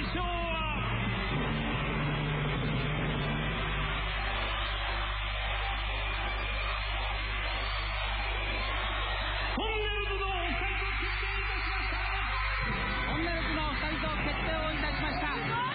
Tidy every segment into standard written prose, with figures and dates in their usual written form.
賞はトンネルズのお二人と決定をいたしました。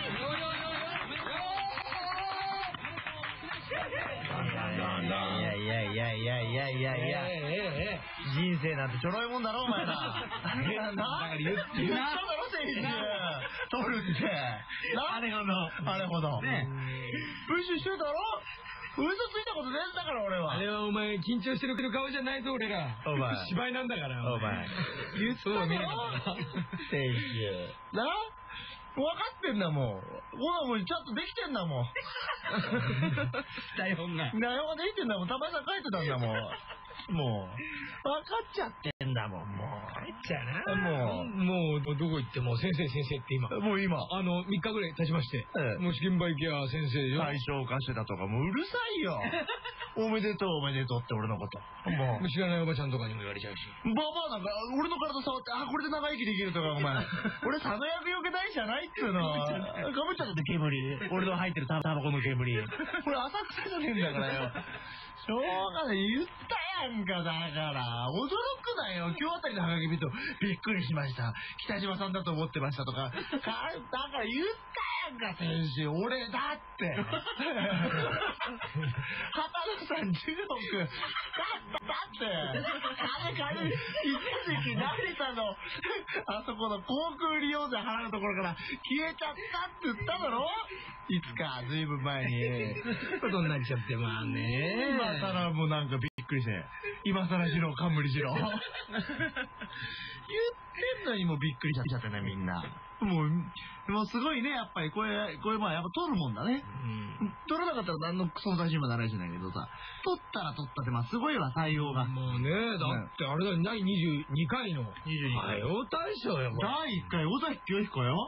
人生なんてちょろいもんだろお前ら。言っただろ選手取るってあれほどねプッシュしてるだろ。嘘ついたことねえんだから俺は。 あれはお前緊張してる顔じゃないぞ俺ら。 お前芝居なんだからお前言っただろ選手な分かってんだもん。もうちゃんとできてんだもん。 台本ができてんだもん。玉井さん書いてたんだもん。もう分かっちゃってんだもん。もう入っちゃうな。もうどこ行っても先生って今もう今 3日ぐらい経ちまして、もう試験場行けや先生よ対象化してたとかもううるさいよ。おめでとうって俺のこともう知らないおばちゃんとかにも言われちゃうし、 ババアなんか俺の体触ってこれで長生きできるとかお前俺佐野薬よけ大事じゃないっつうの。かぶっちゃって煙俺の入ってるタバコの煙これ浅草じゃねえんだからよ。しょうがない言ったやんか。だから驚くなよ。今日あたりのハガキ見るとびっくりしました北島さんだと思ってましたとかだから言ったやんか先週俺だって畑野さん10億だって金一時期成田のあそこの航空利用税払うところから消えちゃったって言っただろ。いつかずいぶん前にことになっちゃってまあね。 今更もうなんかびっくりして今更しろ冠しろ言ってんのにもうびっくりしちゃってねみんな。もうすごいねやっぱりこれまあやっぱ取るもんだね。取らなかったら何のクソ出しにもならないじゃないけどさ取ったら取ったってまあすごいわ採用が。 もうねだってあれだよ第22回の歌謡大賞よ。 第1回尾崎清彦よ。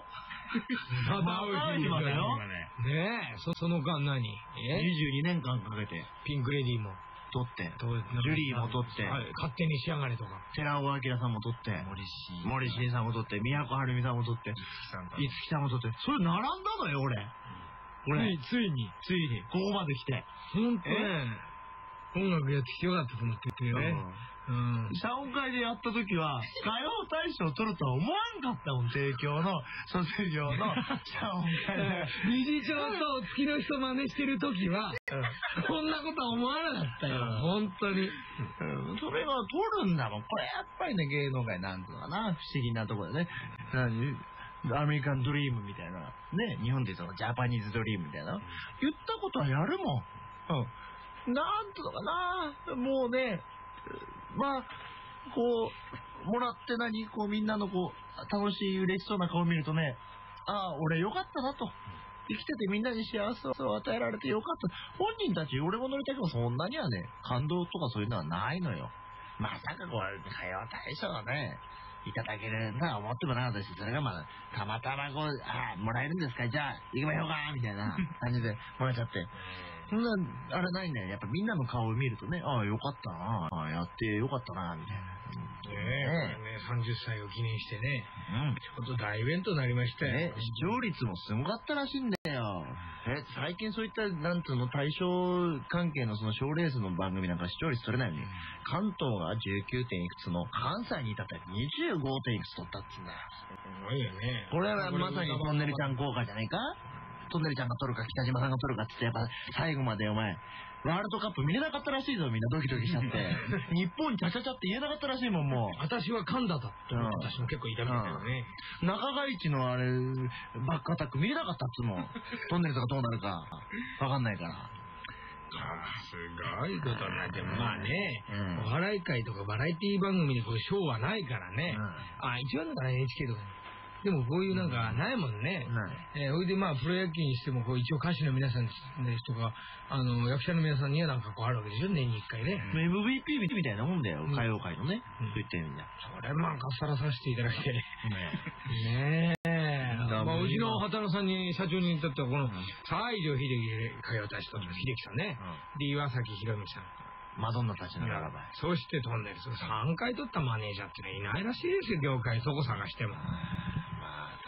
ねえその間何 22年間かけてピンクレディーも取ってジュリーも取って勝手に仕上がれとか寺尾明さんも取って森進さんも取って宮古晴美さんも取って五木さんも取ってそれ並んだのよ俺ついにここまで来てほんとね音楽やってきてよかったと思っててよね。 謝恩会でやった時は歌謡大賞を取るとは思わんかったもん。帝京の卒業の謝恩会で理事長と月の人真似してる時はこんなことは思わなかったよ本当に。 それが取るんだもん。これやっぱりね芸能界なんとかな不思議なところでねアメリカンドリームみたいなね日本でそのジャパニーズドリームみたいな言ったことはやるもん。なんとかなもうねまあこうもらってこうみんなのこう楽しい嬉しそうな顔を見るとね俺よかったなと生きててみんなに幸せを与えられてよかった。本人たち俺も乗りたいけどそんなにはね感動とかそういうのはないのよ。まさかこう歌謡大賞をねいただけるとは思ってもなかったしそれがまあたまたまこうもらえるんですかじゃあ行きましょうかみたいな感じでもらっちゃってそんなあれないんだよ。やっぱみんなの顔を見るとねよかったなやってよかったなみたいなね30歳を記念してねちょっと大イベントになりましたよ。 視聴率もすごかったらしいんだよ。最近そういったなんつうの対象関係のその賞レースの番組なんか視聴率取れないのに関東が 19. 点いくつの関西に至ったら 25. 点いくつ取ったっつうんだよ。 すごいよね。 これはまさにトンネルちゃん効果じゃないか。トンネルちゃんが取るか北島さんが取るかっつってやっぱ最後までお前ワールドカップ見れなかったらしいぞ。みんなドキドキしちゃって日本チャチャチャって言えなかったらしいもん。もう私はカンダだって私も結構いたみたいだよね。 中川一のあれバックアタック見れなかったっつうのトンネルとかどうなるか分かんないからすごいことになってまあね、お笑い界とかバラエティ番組にこう賞はないからね。一番だから NHK とかにでもこういうなんかないもんね。ほいでまあプロ野球にしてもこう一応歌手の皆さんですとか役者の皆さんにはなんかこうあるわけでしょ年に1回ね。 MVP みたいなもんだよ歌謡界のね。そういった意味でそれまあかっさらさせていただいてねえまあうちの畑野さんに社長にとってはこの西城秀樹歌謡大使と秀樹さんねで岩崎宏美さんマドンナたちのララバイそしてトンネルズ3回取ったマネージャーってのはいないらしいですよ業界そこ探しても。 多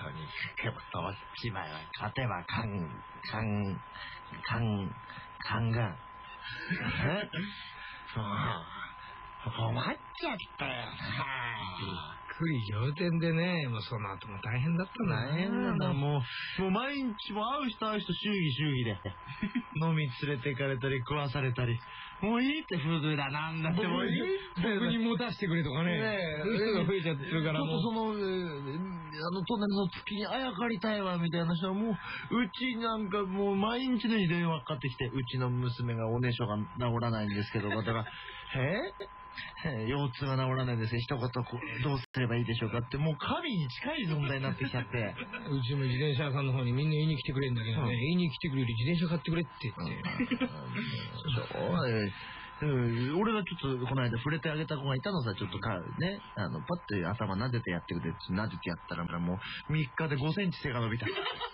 当に。でも、どっちまいは勝てば、カンガン。困っちゃったよ。 びっくり仰天でね、もうその後も大変だったな。 大変なんだ。もう毎日も会う人祝儀で飲み連れて行かれたり食わされたり、もういいってフードだなんだってもういいって僕に持たせてくれとかね。そういう人が増えちゃってるから。 ちょっとその隣の月にあやかりたいわみたいな人はもううちなんかもう毎日のように電話かかってきて、うちの娘がおねしょが治らないんですけど、だから腰痛が治らないですよ。一言どうすればいいでしょうかって、もう神に近い存在になってきちゃって。 うちも自転車屋さんの方にみんな言いに来てくれるんだけどね、言いに来てくれる自転車買ってくれって言って。 俺がちょっとこの間触れてあげた子がいたのさ、ちょっとね、パッと頭撫でてやってくれって撫でてやったらもう3日で5センチ背が伸びた。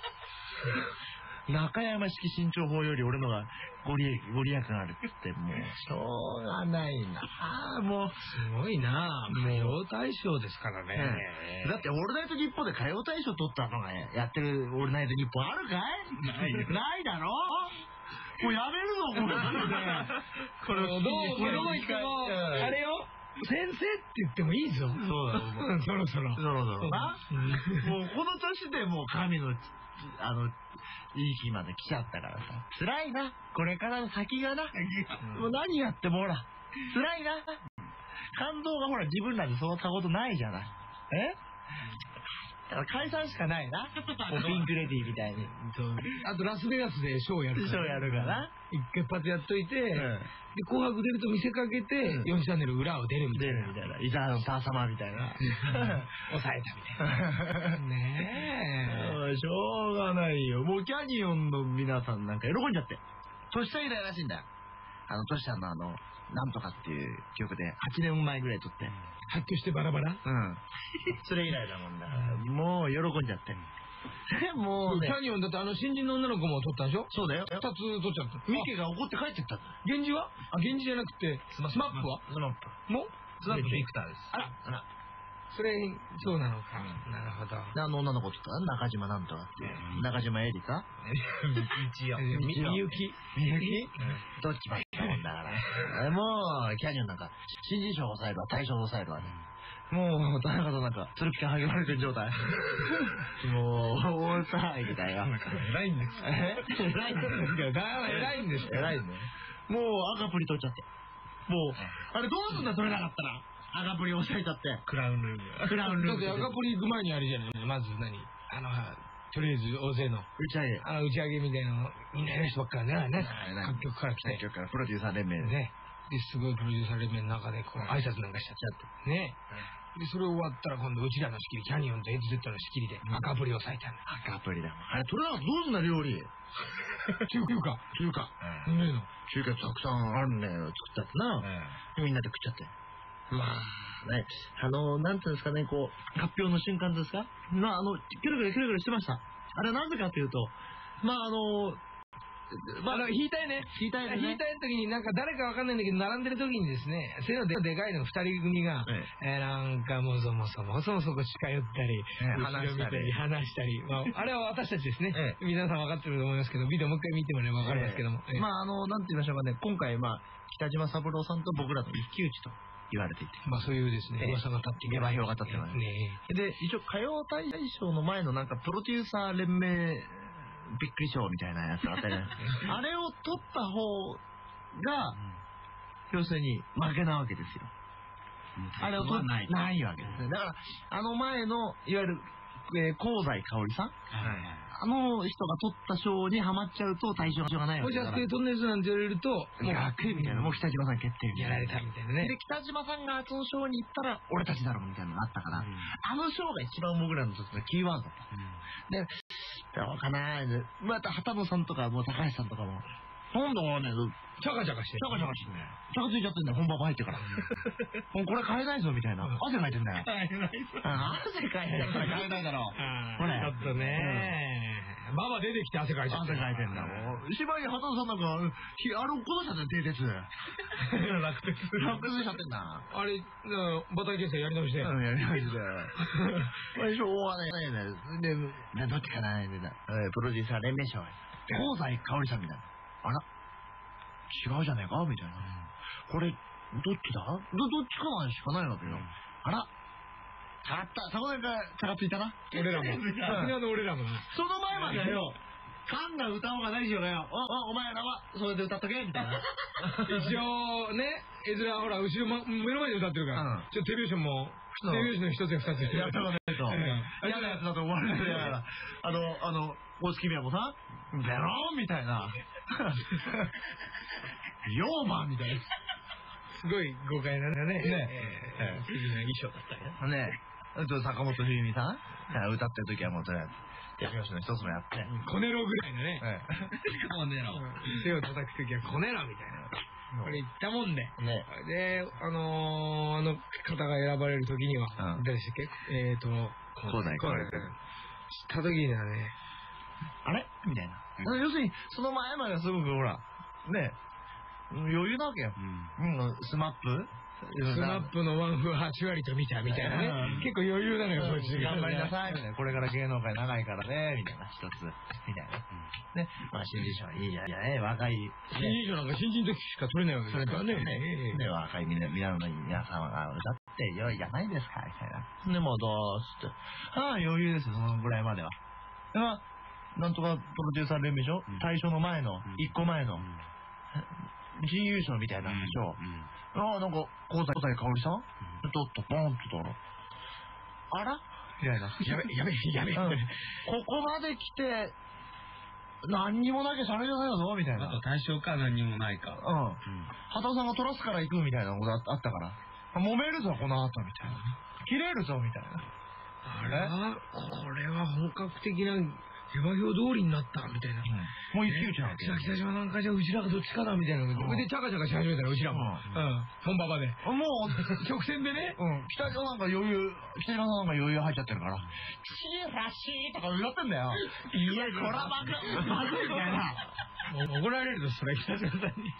中山式身長法より俺のがご利益があるって言って、もうしょうがないな。もうすごいな。歌謡大賞ですからね。 だってオールナイトニッポンで歌謡大賞取ったのがやってるオールナイトニッポンあるかい？ないだろ？もうやめるぞこれ。 これどういってもあれよ。先生って言ってもいいぞ。 そうだ。 そろそろな。もうこの年でもう神のいい日まで来ちゃったからさ、辛いな。これからの先がな。もう何やってもほら辛いな。感動がほら自分らでそうたことないじゃない。だから解散しかないな。もうピンクレディーみたいに。 あとラスベガスでショーやるから。一発やっといて、で紅白出ると見せかけて4チャンネル裏を出るみたいな。 伊沢のター様みたいな。 抑えたみたいな。ねえ。しょうがないよ。もうキャニオンの皆さんなんか喜んじゃって。トシさん以来らしいんだよ。トシさんのなんとかっていう曲で8年前ぐらい撮って。 発狂してバラバラ？ それ以来だもんだ。もう喜んじゃって。もうね。 キャニオンだって新人の女の子も撮ったんでしょ？ そうだよ。 2つ撮っちゃった。 ミケが怒って帰ってったんだ。 源氏は？源氏じゃなくて、スマップは？ スマップ。 も？ スマップビクターです。 あら。それ、そうなのか。なるほど。 女の子とか中島なんとかって。中島エリカ？ みゆきどっちもいいもんだから。もう、キャニオンなんか、新人賞を抑えるわ、大賞を抑えるわね。もう、田中となんか、ツルピカ剥がれてる状態。もう、大騒ぎだよ。 偉いんです偉いんです。 偉いね。もう、赤プリ取っちゃって。もう、あれどうすんだ取れなかったら。赤プリ押さえちゃって。 クラウンルーム。だって赤プリ行く前にあれじゃない。まずとりあえず大勢の打ち上げみたいなのみんなやる人ばっかりね。各局から来て。 各局からプロデューサー連盟ね。ですごいプロデューサー連盟の中でこう挨拶なんかしちゃってね。でそれ終わったら今度うちらの仕切りキャニオンとエイトゼットの仕切りで赤プリを割いたんだ。 赤プリだ。あれ取れなかったらどうすんだ料理。 中華。 中華たくさんあるんだよ。作ったってな。みんなで食っちゃって。まあね、なんていうんですかね、こう発表の瞬間ですか。キュルキュルしてました。あれなぜかというと、 引いたいね。引いたい時になんか誰かわかんないんだけど並んでる時にですね、背のでかいの2人組がなんかもそもそこ近寄ったり話したり、あれは私たちですね。皆さん分かってると思いますけど、ビデオもう一回見てもらえば分かりますけども、 なんて言いましょうかね、今回北島三郎さんと僕らの一騎打ちと言われていて、 そういうですね、噂が立って下馬評が立ってますね。で一応歌謡大賞の前のなんかプロデューサー連盟びっくり賞みたいなやつあったじゃないですか。あれを取った方が要するに負けなわけですよ。あれを取ってないわけですね。だから前のいわゆる香西かおりさん、あの人が取った賞にハマっちゃうと対象がないわけだから。 もしあそこでトンネルズなんて言われるともう逆みたいな、もう北島さん決定みたいな、 やられたみたいなね。 で北島さんがその賞に行ったら俺たちだろうみたいなのがあったから、あの賞が一番僕らの時のキーワードだった。でどうかなー、また畑野さんとかもう高橋さんとかもなんだろうね、 チャカチャカしてチャカついちゃってんだよ、本番入ってから。もうこれ買えないぞみたいな。汗かいてんだよ。汗かいてるから買えないだろう。 ちょっとね。 ババ出てきて汗かいちゃって。 汗かいてんだもん。しばらく畑さんなんか、この人だよ、低鉄。 落鉄しちゃってんだ。 あれ、バター検査やり直して。 やり直して。これしょうがないね。で、どっちかなプロデューサー連盟賞。香西かおりさんみたいな。あら違うじゃねえかみたいな。これ、どっちだどっちかなしかないわけよ。あら下がった。そこで差がついたな。 俺らも。沖縄の俺らも。 その前までよ。カンが歌おうがないしよよ。お前らはそれで歌っとけみたいな。 一応ね、絵面ほら後ろ目の前で歌ってるから。ちょっと手拍子も手拍子の一つや二つやったらねと。嫌なやつだと思われてるから。大月宮もさ、ベローンみたいな。ヨーマンみたいな。 すごい豪快なね。素敵な衣装だったよ。 ね。坂本冬美さん歌ってる時はもうとりあえず手拍子の一つもやって。 コネロぐらいのね。 コネロ。 手を叩く時はコネロみたいな。これ言ったもんで。で、あの方が選ばれる時には、誰でしたっけ香西かおりさん。 知った時にはね、 あれみたいな。要するに、その前まではすごくほら、ね、余裕なわけよ。スマップのワンフ8割と見たみたいなね。結構余裕なのよ、こっち。 頑張りなさい。これから芸能界長いからね、みたいな、一つ。みたいな。ね。まあ、新人賞はいいじゃね、若い。 新人賞なんか新人の時しか取れないわけですからね。 ね、若い皆さんは歌って良いじゃないですか、みたいな。でもどうして。余裕ですよ、そのぐらいまでは。なんとかプロデューサー連盟賞大賞の前の、一個前の、準優勝みたいな賞。なんか、香西かおりさんちょっとポンととろ。あらみたいな。やべ。ここまで来て、何にもなきゃ喋れないぞみたいな。 あと大賞か何にもないか。 畑尾さんが取らすから行くみたいなことあったから。揉めるぞ、この後、みたいな。切れるぞ、みたいな。 これは本格的な下馬評通りになったみたいな。 もう一騎打ちなわけ。 北島なんかじゃうちらがどっちかだみたいな。で、チャカチャカし始めたらうちらも。本馬場で。もう、直線でね。 北島さんなんか余裕入っちゃってるから。チーラシーとか歌ってんだよ。いや、こらまずいみたいな。 怒られると、それ北島さんに。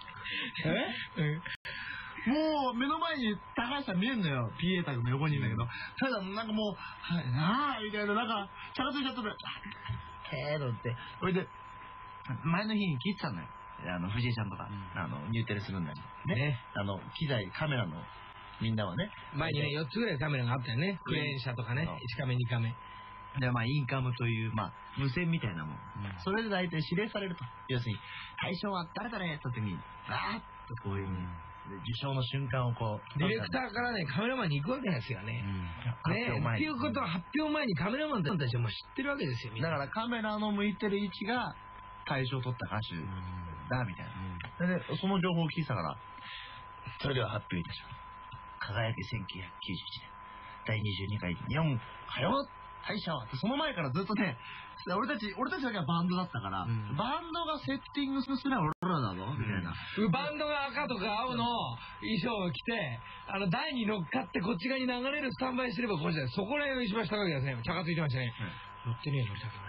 もう目の前に高橋さん見えんのよ。PA タグの横にいるんだけど。ただなんかもう、みたいな、なんか、チャラついちゃってる。って。それで、前の日に聞いてたんだよ。藤井ちゃんとか、入テレするんだよ。ね。機材、カメラの、みんなはね。 前にね、4つぐらいカメラがあったよね。クレーン車とかね。1カメ、2カメ。 で、まあ、インカムという、まあ、無線みたいなもん。それで大体指令されると。要するに、対象は誰々って時に、バーッとこういう、受賞の瞬間をこうディレクターからねカメラマンに行くわけですよね。っていうことは発表前にカメラマンたちはもう知ってるわけですよ。 だからカメラの向いてる位置が大賞を取った歌手だみたいな。でその情報を聞いてたから、それでは発表いたします。輝き1991年第22回日本歌謡大賞。その前からずっとね、俺たちだけはバンドだったから、バンドがセッティングするのは俺らだぞみたいな。 バンドが赤とか青の衣装を着て、台に乗っかってこっち側に流れるスタンバイすればこっちだよ。そこら辺を一番下書きですね。チャカついてましたね。乗ってねえ乗りたくない。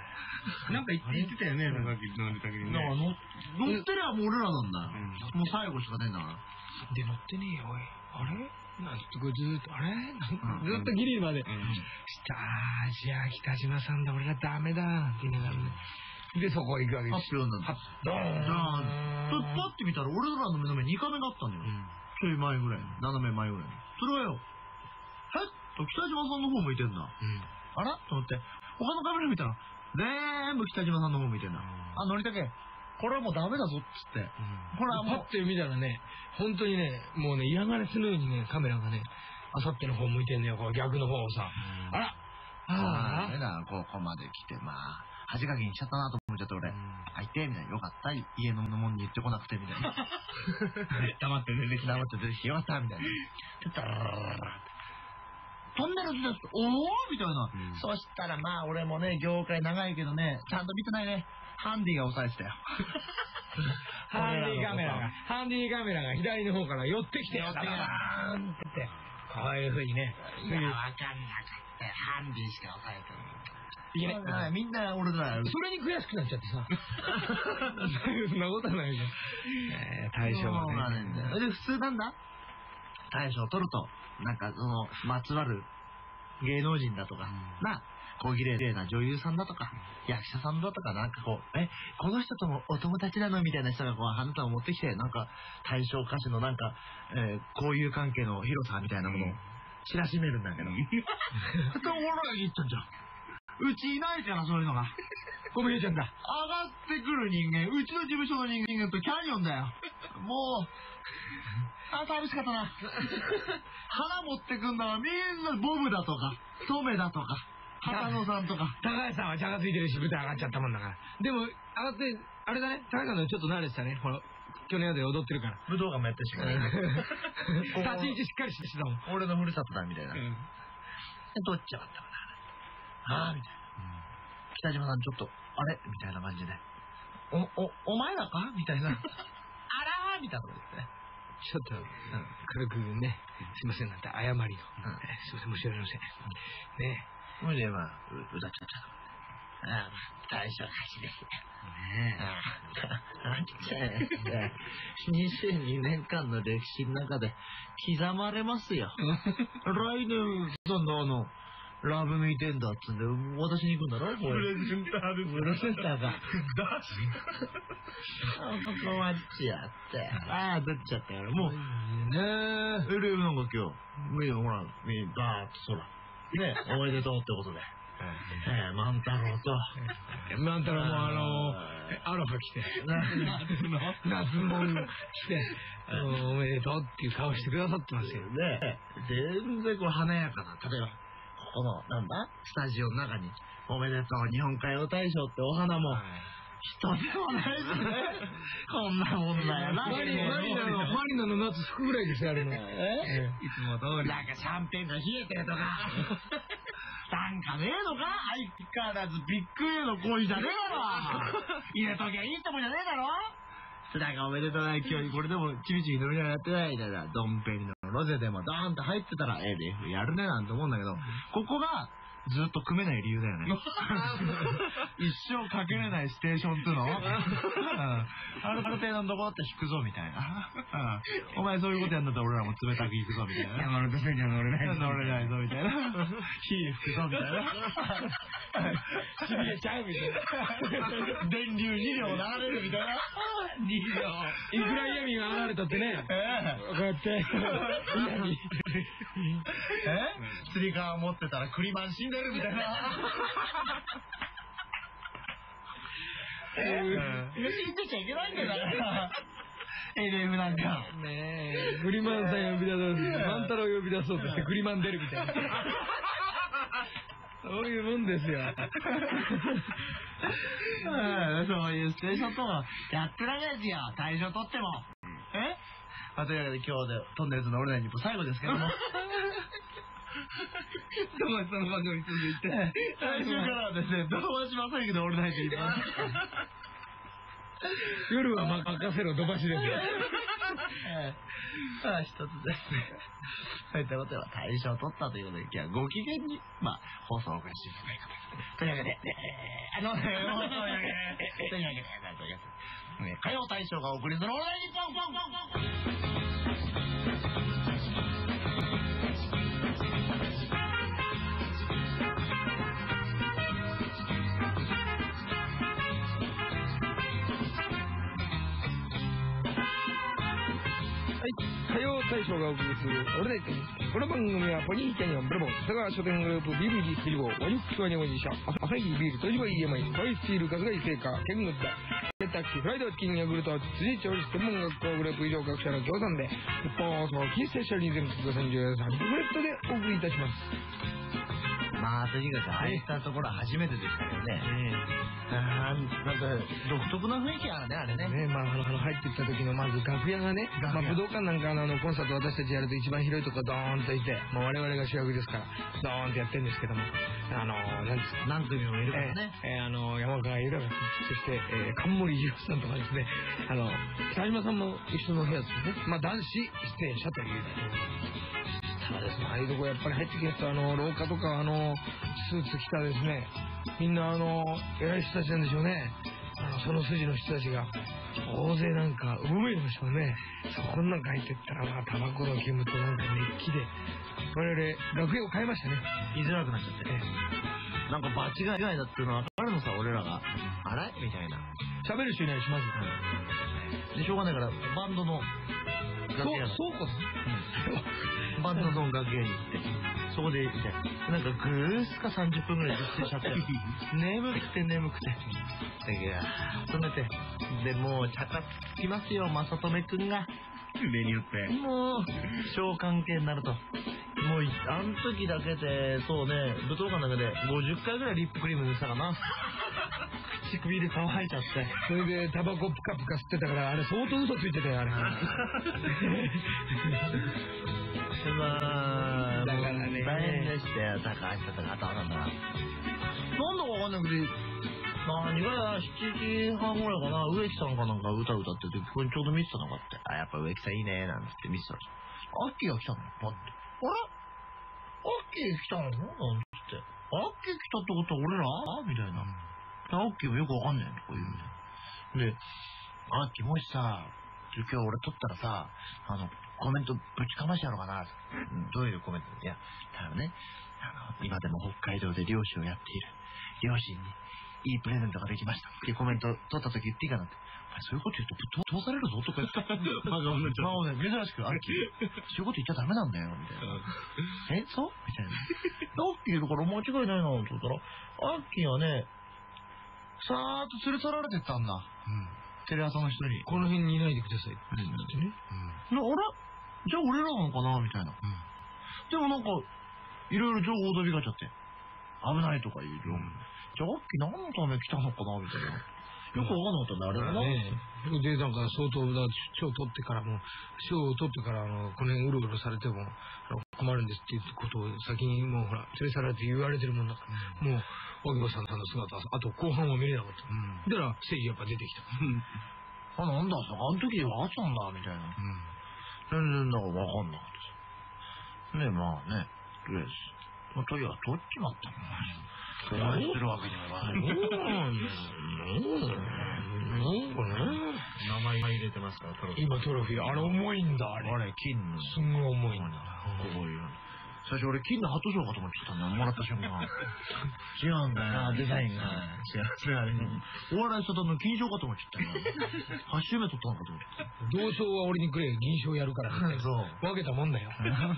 なんか言ってたよね、乗りたくね。 乗ってりゃもう俺らなんだ。もう最後しか出んだから。 で、乗ってねえよ、おい。あれなんてこうずーっと、あれずっとギリまで。じゃあ北島さんだ、俺らダメだ、なんて言いながらね。で、そこ行くわけです。 発表なんだ。ドーン。パッて見たら俺らの目の前2カメがあったのよ。ちょい前ぐらい。斜め前ぐらい。それはよ、北島さんの方向いてんだ。あらと思って、他のカメラ見たら、全部北島さんの方向いてんだ。乗りたけ。これはもうダメだぞっつって。 ほら、パッて見たらね、本当にね、もうね、嫌がらせのようにね、カメラがね、あさっての方向いてんのよ、こう逆の方をさ。あらここまで来て、まあ、恥かきにしちゃったなと思っちゃって俺、開いて、みたいな。よかった、家のもんに言ってこなくて、みたいな。 黙って出てきた。 黙って出てきてよかった、みたいな。トンネルズです。おーみたいな。そしたらまあ、俺もね、業界長いけどね、ちゃんと見てないね。ハンディが押さえてたよ。 ハンディカメラが左の方から寄ってきて、ダダーンって、こういう風にね。 いや、わかんなかったよ。ハンディしか押さえてない。 いけない。 みんな俺だ。 それに悔しくなっちゃってさ。そんなことはないじゃん。大賞はね。 で、普通なんだ大賞を取ると、なんかその、まつわる芸能人だとか、小綺麗な女優さんだとか、役者さんだとか、なんかこう、この人ともお友達なのみたいな人がこう、花束を持ってきて、なんか、大賞歌手のなんか、交友関係の広さみたいなものを知らしめるんだけど。ふと俺ら言っちゃうんじゃん。うちいないから、そういうのが。 ごめんちゃんだ。 上がってくる人間、うちの事務所の人間とキャニオンだよ。もう、寂しかったな。花持ってくんだから、みんなボブだとか、トメだとか、畑野さんとか。 高橋さんは茶がついてるし、舞台上がっちゃったもんだから。でも、上がって、あれだね、高橋さんのちょっと慣れてたね。この、去年まで踊ってるから。 武道館もやってるしかない。 立ち位置しっかりしてたもん。 俺のふるさとだ、みたいな。どっち上がったかな。みたいな。北島さんちょっと、あれみたいな感じで。お前らかみたいな。あらーみたいなことですね。 ちょっと、軽くね、すいませんなんて謝りの。すいません、申し訳ありません。ねそれで、歌っちゃった。大将歌手ですよ。22年間の歴史の中で刻まれますよ。来年、ラブミーテンダーっつんで、私に行くんだろプレゼンターです。プレゼンターが。だし。困っちゃって。出っちゃったから、もう。ねなんか今日、ほら、バーッと空。ねおめでとうってことで。万太郎と。 万太郎もアロハ着て。夏も着て、おめでとうっていう顔してくださってますよ。 ね全然こう華やかな、例えば。この、スタジオの中に、おめでとう、日本歌謡大賞ってお花も、一つもないですね。こんなもんだよな。 マリナの夏服ぐらいですよ、あれの。いつも通り。なんかシャンペンが冷えてるとか。なんかねえのか相変わらずビッグ A の恋じゃねえだろ。入れときゃいいってもんじゃねえだろ。なんかおめでとうな今日これでもちびちび乗りながらやってないみたいな。ドンペリのロゼでもドーンって入ってたらLF やるねなんて思うんだけど、ここがずっと組めない理由だよね。一生かけれないステーションっていうのある程度のとこだって引くぞみたいな。お前そういうことやんだったら俺らも冷たく引くぞみたいな。 山手線には乗れないぞみたいな。火吹くぞみたいな。 しびれちゃうみたいな。 電流2両流れるみたいな。2両。 いくら嫌味が離れたってね。こうやって。 釣り革持ってたらクリマン死んでるみたいな。死んでちゃいけないんだからLF なんかねえグリマンさん呼び出そうと万太郎呼び出そうとしてグリマン出るみたいなそういうもんですよそういうステーションとかやってられないですよ大賞取ってもというわけで今日でトンネルズのオールナイトニッポン最後ですけどもどうもその番組続いて来週からはですねどうもしませんけどオールナイトニッポン夜は任せろ土橋ですよ一つですねそういったことは大賞を取ったということで今日はご機嫌に放送をお送りしていただくというわけで歌謡大賞がお送りするオールナイトニッポン歌謡大賞がお送りするオールナイトニッポンこの番組はポニーキャニオンブラボー佐川書店グループ BBG スリボーワニックスワニモジ社アサヒビールトジバ EMI バイスチール春日井製菓ケングッダケンタッキーフライドチキンヤグルト辻調理師専門学校グループ以上各社の協賛で日本放送キーステーションに全国33局ネットでお送りいたしますとにかくああいったところは初めてでしたけどね。なんか独特な雰囲気あるね、あれね。 入ってきた時のまず楽屋がね、武道館なんかコンサート私たちやると一番広いとこドーンといて、我々が主役ですからドーンとやってるんですけども、なんですか、 何組もいるからね。 山川裕貴さん、そして冠二郎さんとかですね、北島さんも一緒の部屋ですね。男子出演者という。ただですね、ああいうとこやっぱり入ってきますと廊下とかスーツ着たですねみんな偉い人たちなんでしょうね。その筋の人たちが大勢なんかうめいでしょうね。そこんなん書いてったらタバコの煙となんか熱気で我々楽屋を変えましたね。 居づらくなっちゃってね。なんか場違いだっていうのは分かるのさ、俺らが。あれみたいな。 喋る人いないしまず。 でしょうがないからバンドの楽屋そうこそ。 バンドの楽屋に行ってそこでいてなんかぐーすか30分ぐらいずっとしちゃって眠くてだけど止めてでもう茶化きますよ正留くんが上によってもう小関係になるともうあの時だけでそうね武道館だけで50回ぐらいリップクリーム塗ってたかな唇乾いちゃってそれでタバコプカプカ吸ってたからあれ相当嘘ついてたよあれまあだからね大変でしたよ高橋さんが頭なんだなんだかわかんなくて何が7時半ぐらいかな植木さんかなんか歌歌っててここにちょうど見てたのがあってやっぱ植木さんいいねなんつって見てたらアッキーが来たのパッてあれアッキー来たのなんつってアッキー来たってことは俺らみたいなアッキーもよくわかんないとか言うんでアッキーもしさ今日俺撮ったらさコメントぶちかましてやろうかな。どういうコメント？いや、ね、今でも北海道で漁師をやっている両親にいいプレゼントができましたっていうコメント取った時言っていいかなって。そういうこと言うと通されるぞとか言って。珍しく、アッキー、そういうこと言っちゃダメなんだよ、みたいな。そうみたいな。アッキーだから間違いないなって言ったら、アッキーはね、さーっと連れ去られてったんだ。テレ朝の人に。 この辺にいないでくださいってね。 あれじゃあ俺らなのかなみたいな。でもなんか、いろいろ情報飛びがっちゃって。危ないとか言う情報。じゃあ、アッキー何のため来たのかなみたいな。よくわかんなかったんだ、あれがな。 で、なんか相当賞を取ってからも、賞を取ってからこの辺うろうろされても困るんですっていうことを先にもうほら、連れ去られて言われてるもんだから、もう、荻野さんの姿、あと後半は見れなかった。だから、正義やっぱ出てきた。 なんだ、あの時分かったんだ、みたいな。全然だから分かんなかった。ね、まあね、とりあえず。まあ、とりあえず取っちまったの。何するわけにはいかない。名前入れてますから、トロフィー。 今トロフィー、あれ重いんだ、あれ。 あれ、金の。 すんごい重いんだ。 こういう。最初俺金のハトショーかと思ってたんだよ、もらった瞬間。違うんだよ、デザインが。違う。お笑いサタンの金賞かと思っちゃったよ。8週目取ったのかと思って。 銅賞は俺にくれ、銀賞やるからって。 そう。 分けたもんだよ。 取っちゃった。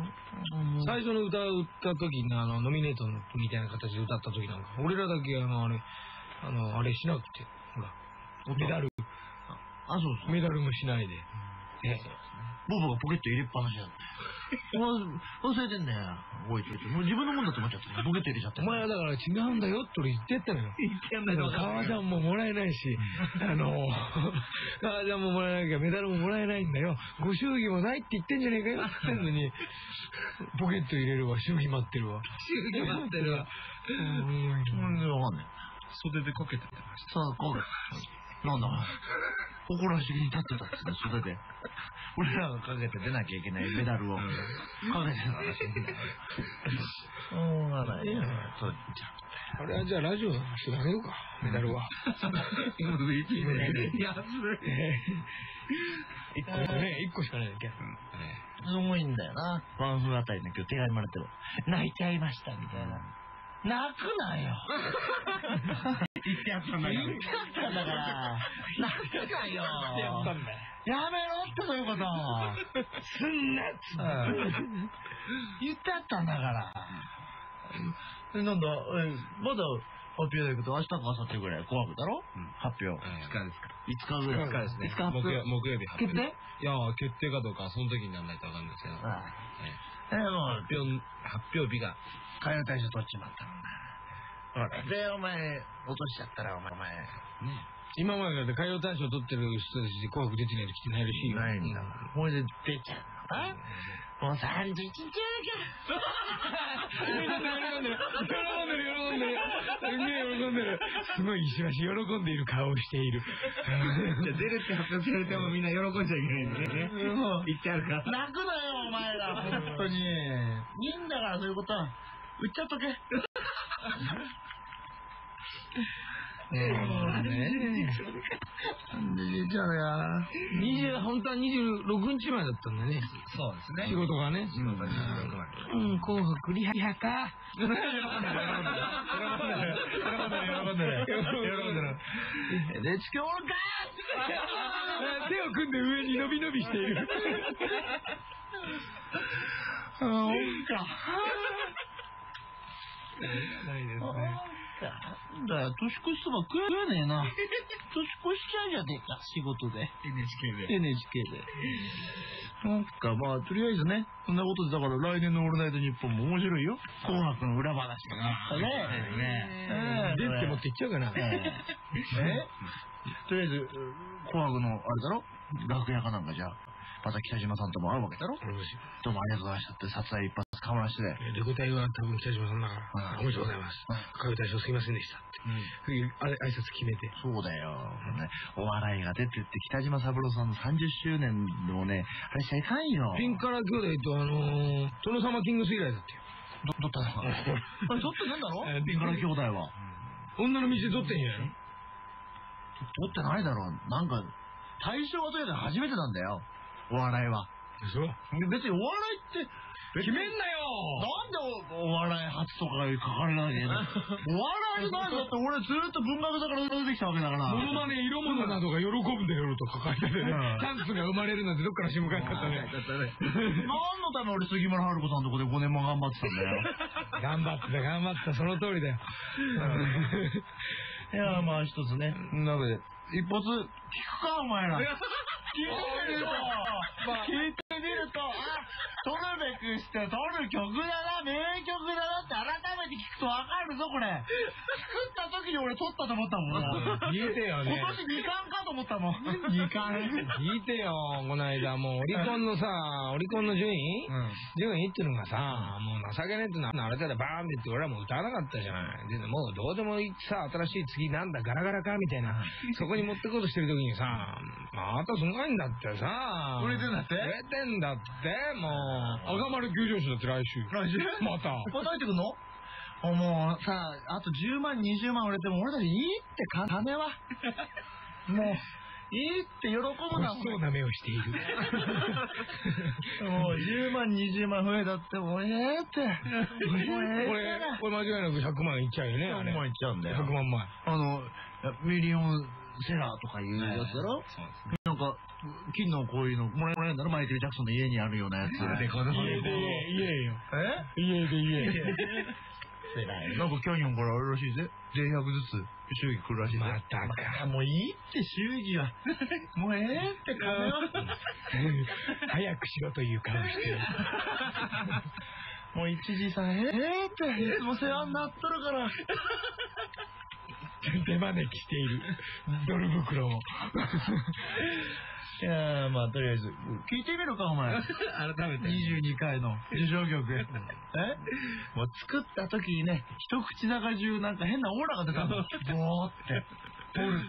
最初の歌を歌った時にノミネートみたいな形で歌った時なんか、俺らだけあれしなくて、ほら、メダル。 あ、そうそう。 メダルもしないで。 ボブがポケット入れっぱなしだって。忘れてんだよ。もう自分のもんだと思っちゃって、ポケット入れちゃって。 お前はだから違うんだよって俺言ってやったのよ。 言ってやんないと。 革ジャンももらえないし、革ジャンももらえないからメダルももらえないんだよ。ご祝儀もないって言ってんじゃねえかよって言ってんのに、ポケット入れるわ、祝儀待ってるわ。 祝儀待ってるわ。全然わかんない。 袖でこけてました。 さあ、こけ。なんだ誇らしげに立ってたっつって袖で俺らがかけて出なきゃいけないメダルをかけてたらしいんだよ。しょうがないね。 あれはじゃあラジオの人あげようか、メダルは。1個しかないんだっけ。 すごいんだよな。ワンフーあたりの今日手紙もらってる。泣いちゃいましたみたいな。泣くなよ。 言ってやったんだから。 言ってやったんだから。泣くなよ。やめろってそういうこと。 すんなっつって言ってやったんだから。なんだ、まだ発表だけど、明日か明後日ぐらい紅白だろ発表。 5日ですか。 5日ぐらい。 5日ですね。木曜日発表。 決定？ いや、決定かどうかはその時にならないとわかんないですけど。発表日が。 歌謡大賞取っちまったんだ。で、お前、落としちゃったら、お前。 今までだって歌謡大賞取ってる人たちで紅白出てないと来てないらしいよ。 ないんだから。これで出ちゃうのかもう31日や喜んでる。すごい石橋喜んでいる顔をしている。 じゃあ出るって発表されてもみんな喜んじゃいけないんでね。言ってあるから。 泣くなよ、お前ら、本当に。いいんだから、そういうことは。売っちゃっとけ。 なんでじゃあ本当は26日前だったんだね。 そうですね。 仕事がね。 仕事が26まで。 紅白リハか。 喜んでる。NHK おるか手を組んで上に伸び伸びしている。 おんか。 ないですね。 なんだよ、年越しそば食えねえな。年越しちゃうじゃねえか、仕事で。NHK で。なんか、まあ、とりあえずね、そんなことで、だから来年のオールナイトニッポンも面白いよ。紅白の裏話とかあったね。 でって持っていっちゃうかな。 とりあえず、紅白のあれだろ楽屋かなんかじゃあ、また北島さんとも会うわけだろ。どうもありがとうございましたって撮影一発かまらして。 レコ大は多分北島さんだから、おめでとうございます。歌う大賞すいませんでしたって。挨拶決めて。 そうだよ。お笑いが出てって北島三郎さんの30周年のね、あれしちゃいかんよ。 ピンカラ兄弟と殿様キングス以来だってよ。 撮ったのか。あれ撮ってねえんだろピンカラ兄弟は。 女の道で撮ってんじゃないの？ 撮ってないだろう。なんか、大賞がとりあえず初めてなんだよ。お笑いは。 そう。 別にお笑いって、 決めんなよ。 なんでお笑い初とか書かれなきゃいけないお笑いなんだって俺ずっと文学座から出てきたわけだから。 モノマネ、色物などが喜ぶんだよと書かれててね。チャンスが生まれるなんてどっから新聞書いてあったね。 何のため俺杉村春子さんのとこで5年も頑張ってたんだよ。 頑張ってた、その通りだよ。 いや、まあ一つね。なので、一発聞くか、お前ら。聞いてみると、撮るべくして撮る曲だな、名曲だなって改めて聞くとわかるぞ、これ。作った時に俺撮ったと思ったもん。 聞いてよね。 今年2冠かと思ったもん。2冠。 聞いてよ、この間もうオリコンの順位っていうのがさ、もう情けねえってのあれだらバーンって言って俺はもう歌わなかったじゃない。でもうどうでもいいさ、新しい次なんだガラガラかみたいな、そこに持ってこうとしてる時にさ、またすごいんだってさ。 売れてんだってもう赤丸急上昇だって来週また入ってくんの？もうさ、あと10万20万売れても俺たちいいって金はもういいって喜ぶな。 欲しそうな目をしている。 もう10万20万増えたってもうって。 これ間違いなく100万いっちゃうよね。 100万いっちゃうんだよ。 100万前。 ミリオンセラーとかいうやつだろ。そうですね。なんか金のこういうのもらえるんだろ、マイケル・ジャクソンの家にあるようなやつ。 家よ。家なんかキャニオンからあるらしいぜ。全100ずつ祝儀来るらしいぜ。 またか。 もういいって祝儀は。もうって金は。 早くしろという顔してる。 もう一時さんっていつも世話になっとるから。 手招きしているドル袋を。 いやまあとりあえず聞いてみるかお前。改めて22回の受賞曲。もう作った時にね、一口中中なんか変なオーラが出たの。ボーってポルって。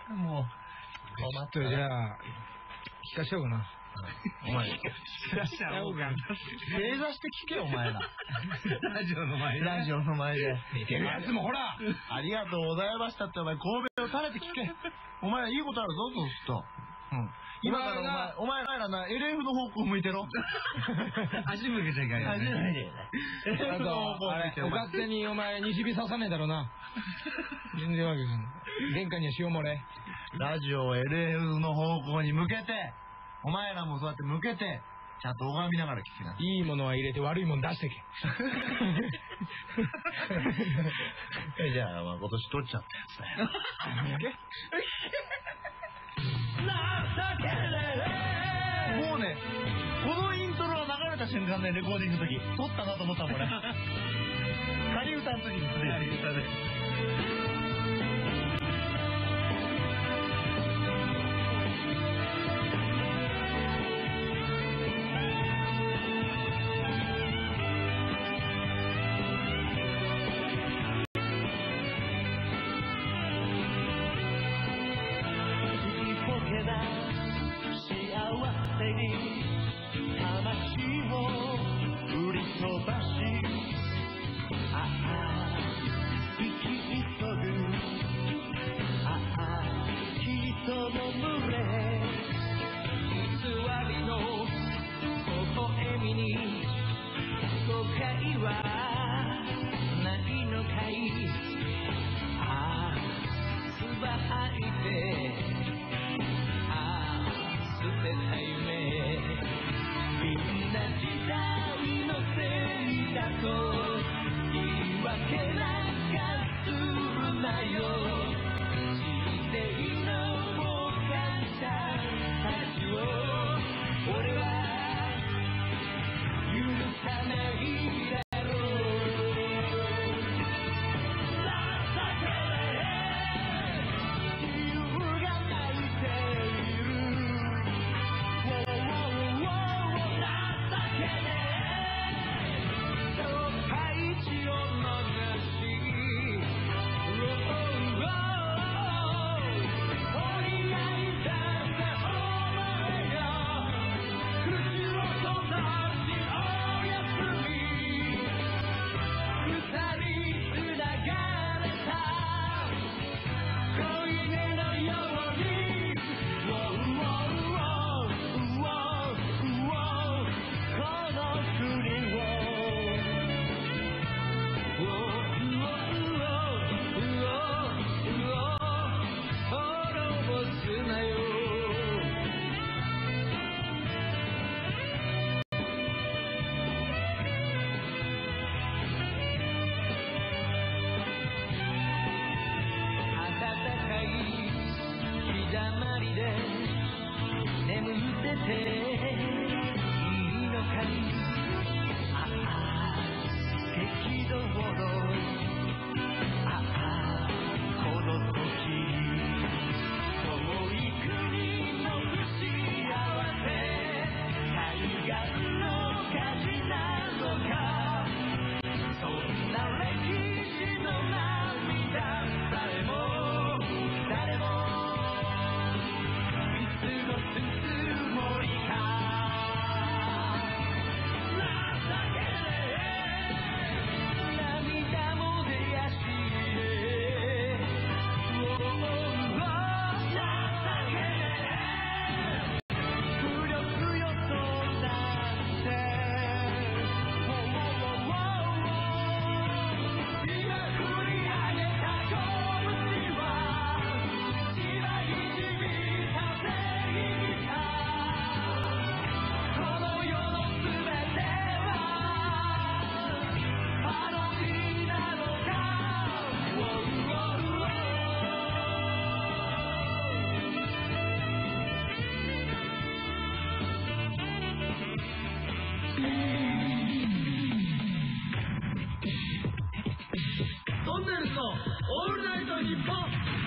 もうじゃあ聞かしちゃおうかな。 お前聞かしちゃおうか。正座して聞けよお前ら。ラジオの前で。 見てるやつもほら。 ありがとうございましたってお前神戸を垂れて聞け。お前いいことあるぞそうすると。今からお前らな LF の方向向いてろ。 足向けちゃいけない。 足向けて。 あとお勝手にお前西日刺さねえだろうな。全然わけない。玄関には塩漏れ。 ラジオを LF の方向に向けて、お前らもそうやって向けて、ちゃんと拝みながら聞きな。 いいものは入れて悪いもの出してけ。 じゃあ、まあ、今年取っちゃったやつだよ。もうね、このイントロが流れた瞬間ね、レコーディングの時、撮ったなと思ったもんね。仮歌の時にすでに。仮歌で。幸せに魂日本。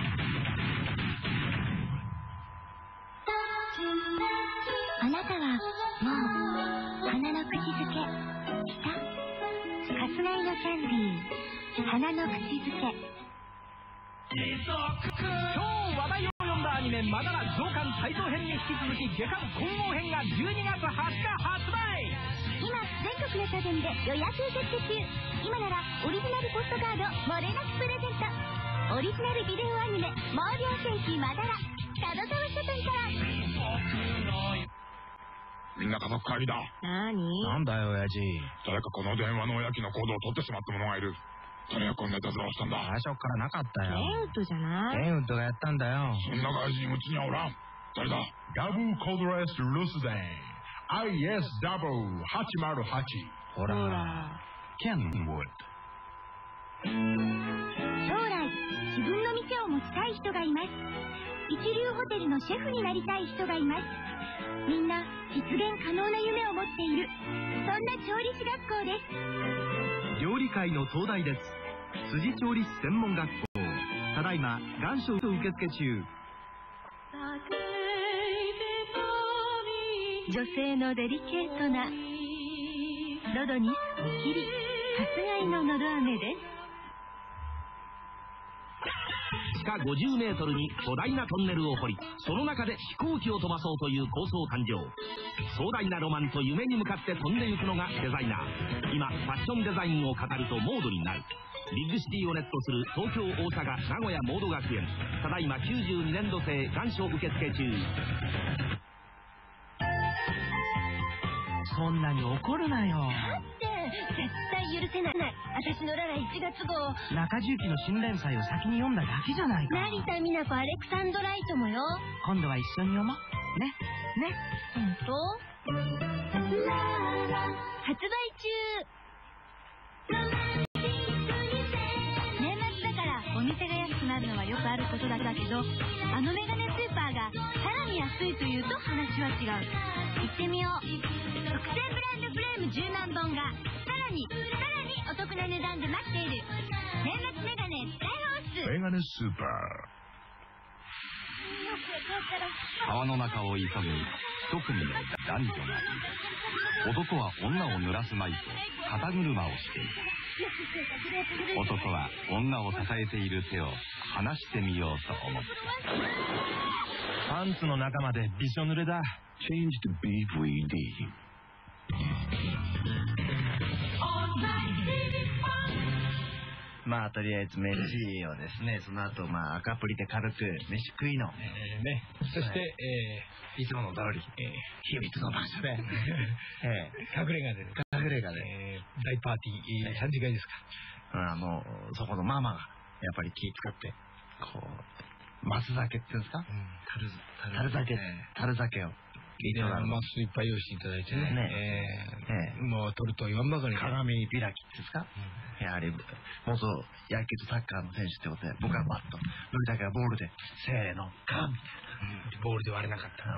あなたはもう花の口づけしたかすがいのキャンディー花の口づけ。 超話題を呼んだアニメマダラ増刊タイトル編に引き続き下巻混合編が12月20日発売。 今全国の書店で予約受付中。今ならオリジナルポストカード漏れなくプレゼント。オリジナルビデオアニメ「毛量戦記マダラ」角沢書店から。 みんな家族会議だ。 なんだよ親父。 誰かこの電話のおやきのコードを取ってしまった者がいる。誰がこんな手伝をしたんだ。 最初からなかったよ。 ケンウッドじゃない？ ケンウッドがやったんだよ。 そんな外人うちにはおらん。誰だ。 ダブルコードレス留守電 IS-808。 ほらケンウッド。 将来自分の店を持ちたい人がいます。一流ホテルのシェフになりたい人がいます。みんな実現可能な夢を持っている。そんな調理師学校です。 料理界の東大です。辻調理師専門学校。ただいま願書受付中。 女性のデリケートな喉にすっきりかすがいののど飴です。 地下50メートルに巨大なトンネルを掘り、その中で飛行機を飛ばそうという構想誕生。壮大なロマンと夢に向かって飛んでゆくのがデザイナー。今ファッションデザインを語るとモードになる。ビッグシティをネットする東京、大阪、名古屋モード学園。ただいま92年度生願書受付中。そんなに怒るなよ。 だって絶対許せない。私のララ1月号中重機の新連載を先に読んだだけじゃないか。 成田美奈子アレクサンドライトもよ。 今度は一緒に読もうね。 本当？発売中。年末だからお店が安くなるのはよくあることだけど、あのメガネスーパーがさらに安いというと話は違う。行ってみよう。特製ブランドフレーム10万本がさらにお得な値段で待っている。年末メガネ大放出。 メガネスーパー。 川の中を急ぐ一組の男女がいる。男は女を濡らすまいと肩車をしている。男は女を支えている手を離してみようと思った。 パンツの中までびしょ濡れだ。Change to BVD。 まあとりあえず飯をですね、その後まあ赤プリで軽く飯食いのね。そして、 いつもの通り秘密の場所で隠れ家で大パーティー3時会ですか。 そこのママがやっぱり気使ってこう松酒っていうんですか、樽酒をマスいっぱい用意していただいてね。もう取ると言わんばかりに鏡開きっていうんですか。やはり元野球とサッカーの選手ってことで、僕はバッとブリだけはボールでせーのカンみたいな、 ボールで割れなかった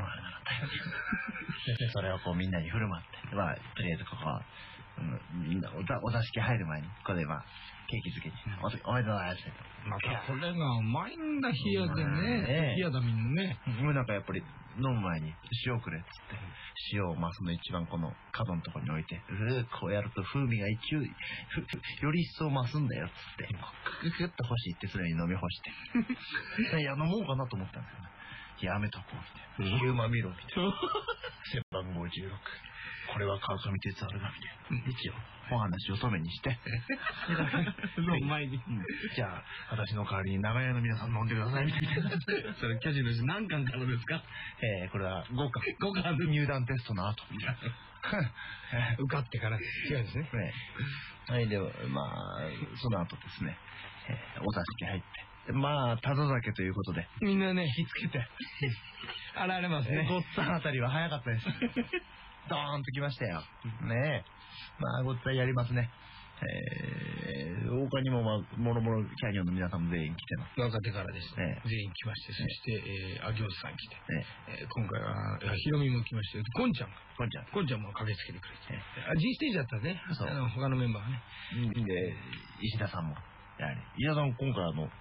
それをこうみんなに振る舞って、まあとりあえずここはみんなお座敷入る前にここでまあケーキ漬けにおめでとうございます。 またこれがうまいんだ。冷やでね、冷やだみんなね。 なんかやっぱり飲む前に塩くれっつって塩を増すの一番この角のところに置いて、こうやると風味がより一層増すんだよっつってククッと欲しいって常に飲み干していや飲もうかなと思ったんですよね。やめとこうみたいな。ヒューマンミロみたいな。背番号16。これは川上哲治がみたいな。一応お話を止めにして前にじゃあ私の代わりに長屋の皆さん飲んでくださいみたいな。 それ巨人の何巻からですか。 これは5巻入団テストの後みたいな。 受かってから違うんですね。 はい。でまあその後ですね、お座敷入ってまあタダ酒ということでみんなね火つけて現れますね。 ごっつぁんあたりは早かったです。ドーンと来ましたよね。まあごっつぁんやりますね。他にもまあもろもろキャニオンの皆さんも全員来てます。 若手からですね、全員来まして、そしてあぎょうさん来て、今回はひろみも来まして、こんちゃんも駆けつけてくれて、G ステージだったね。他のメンバーがね。 で石田さんもやはり石田さん今回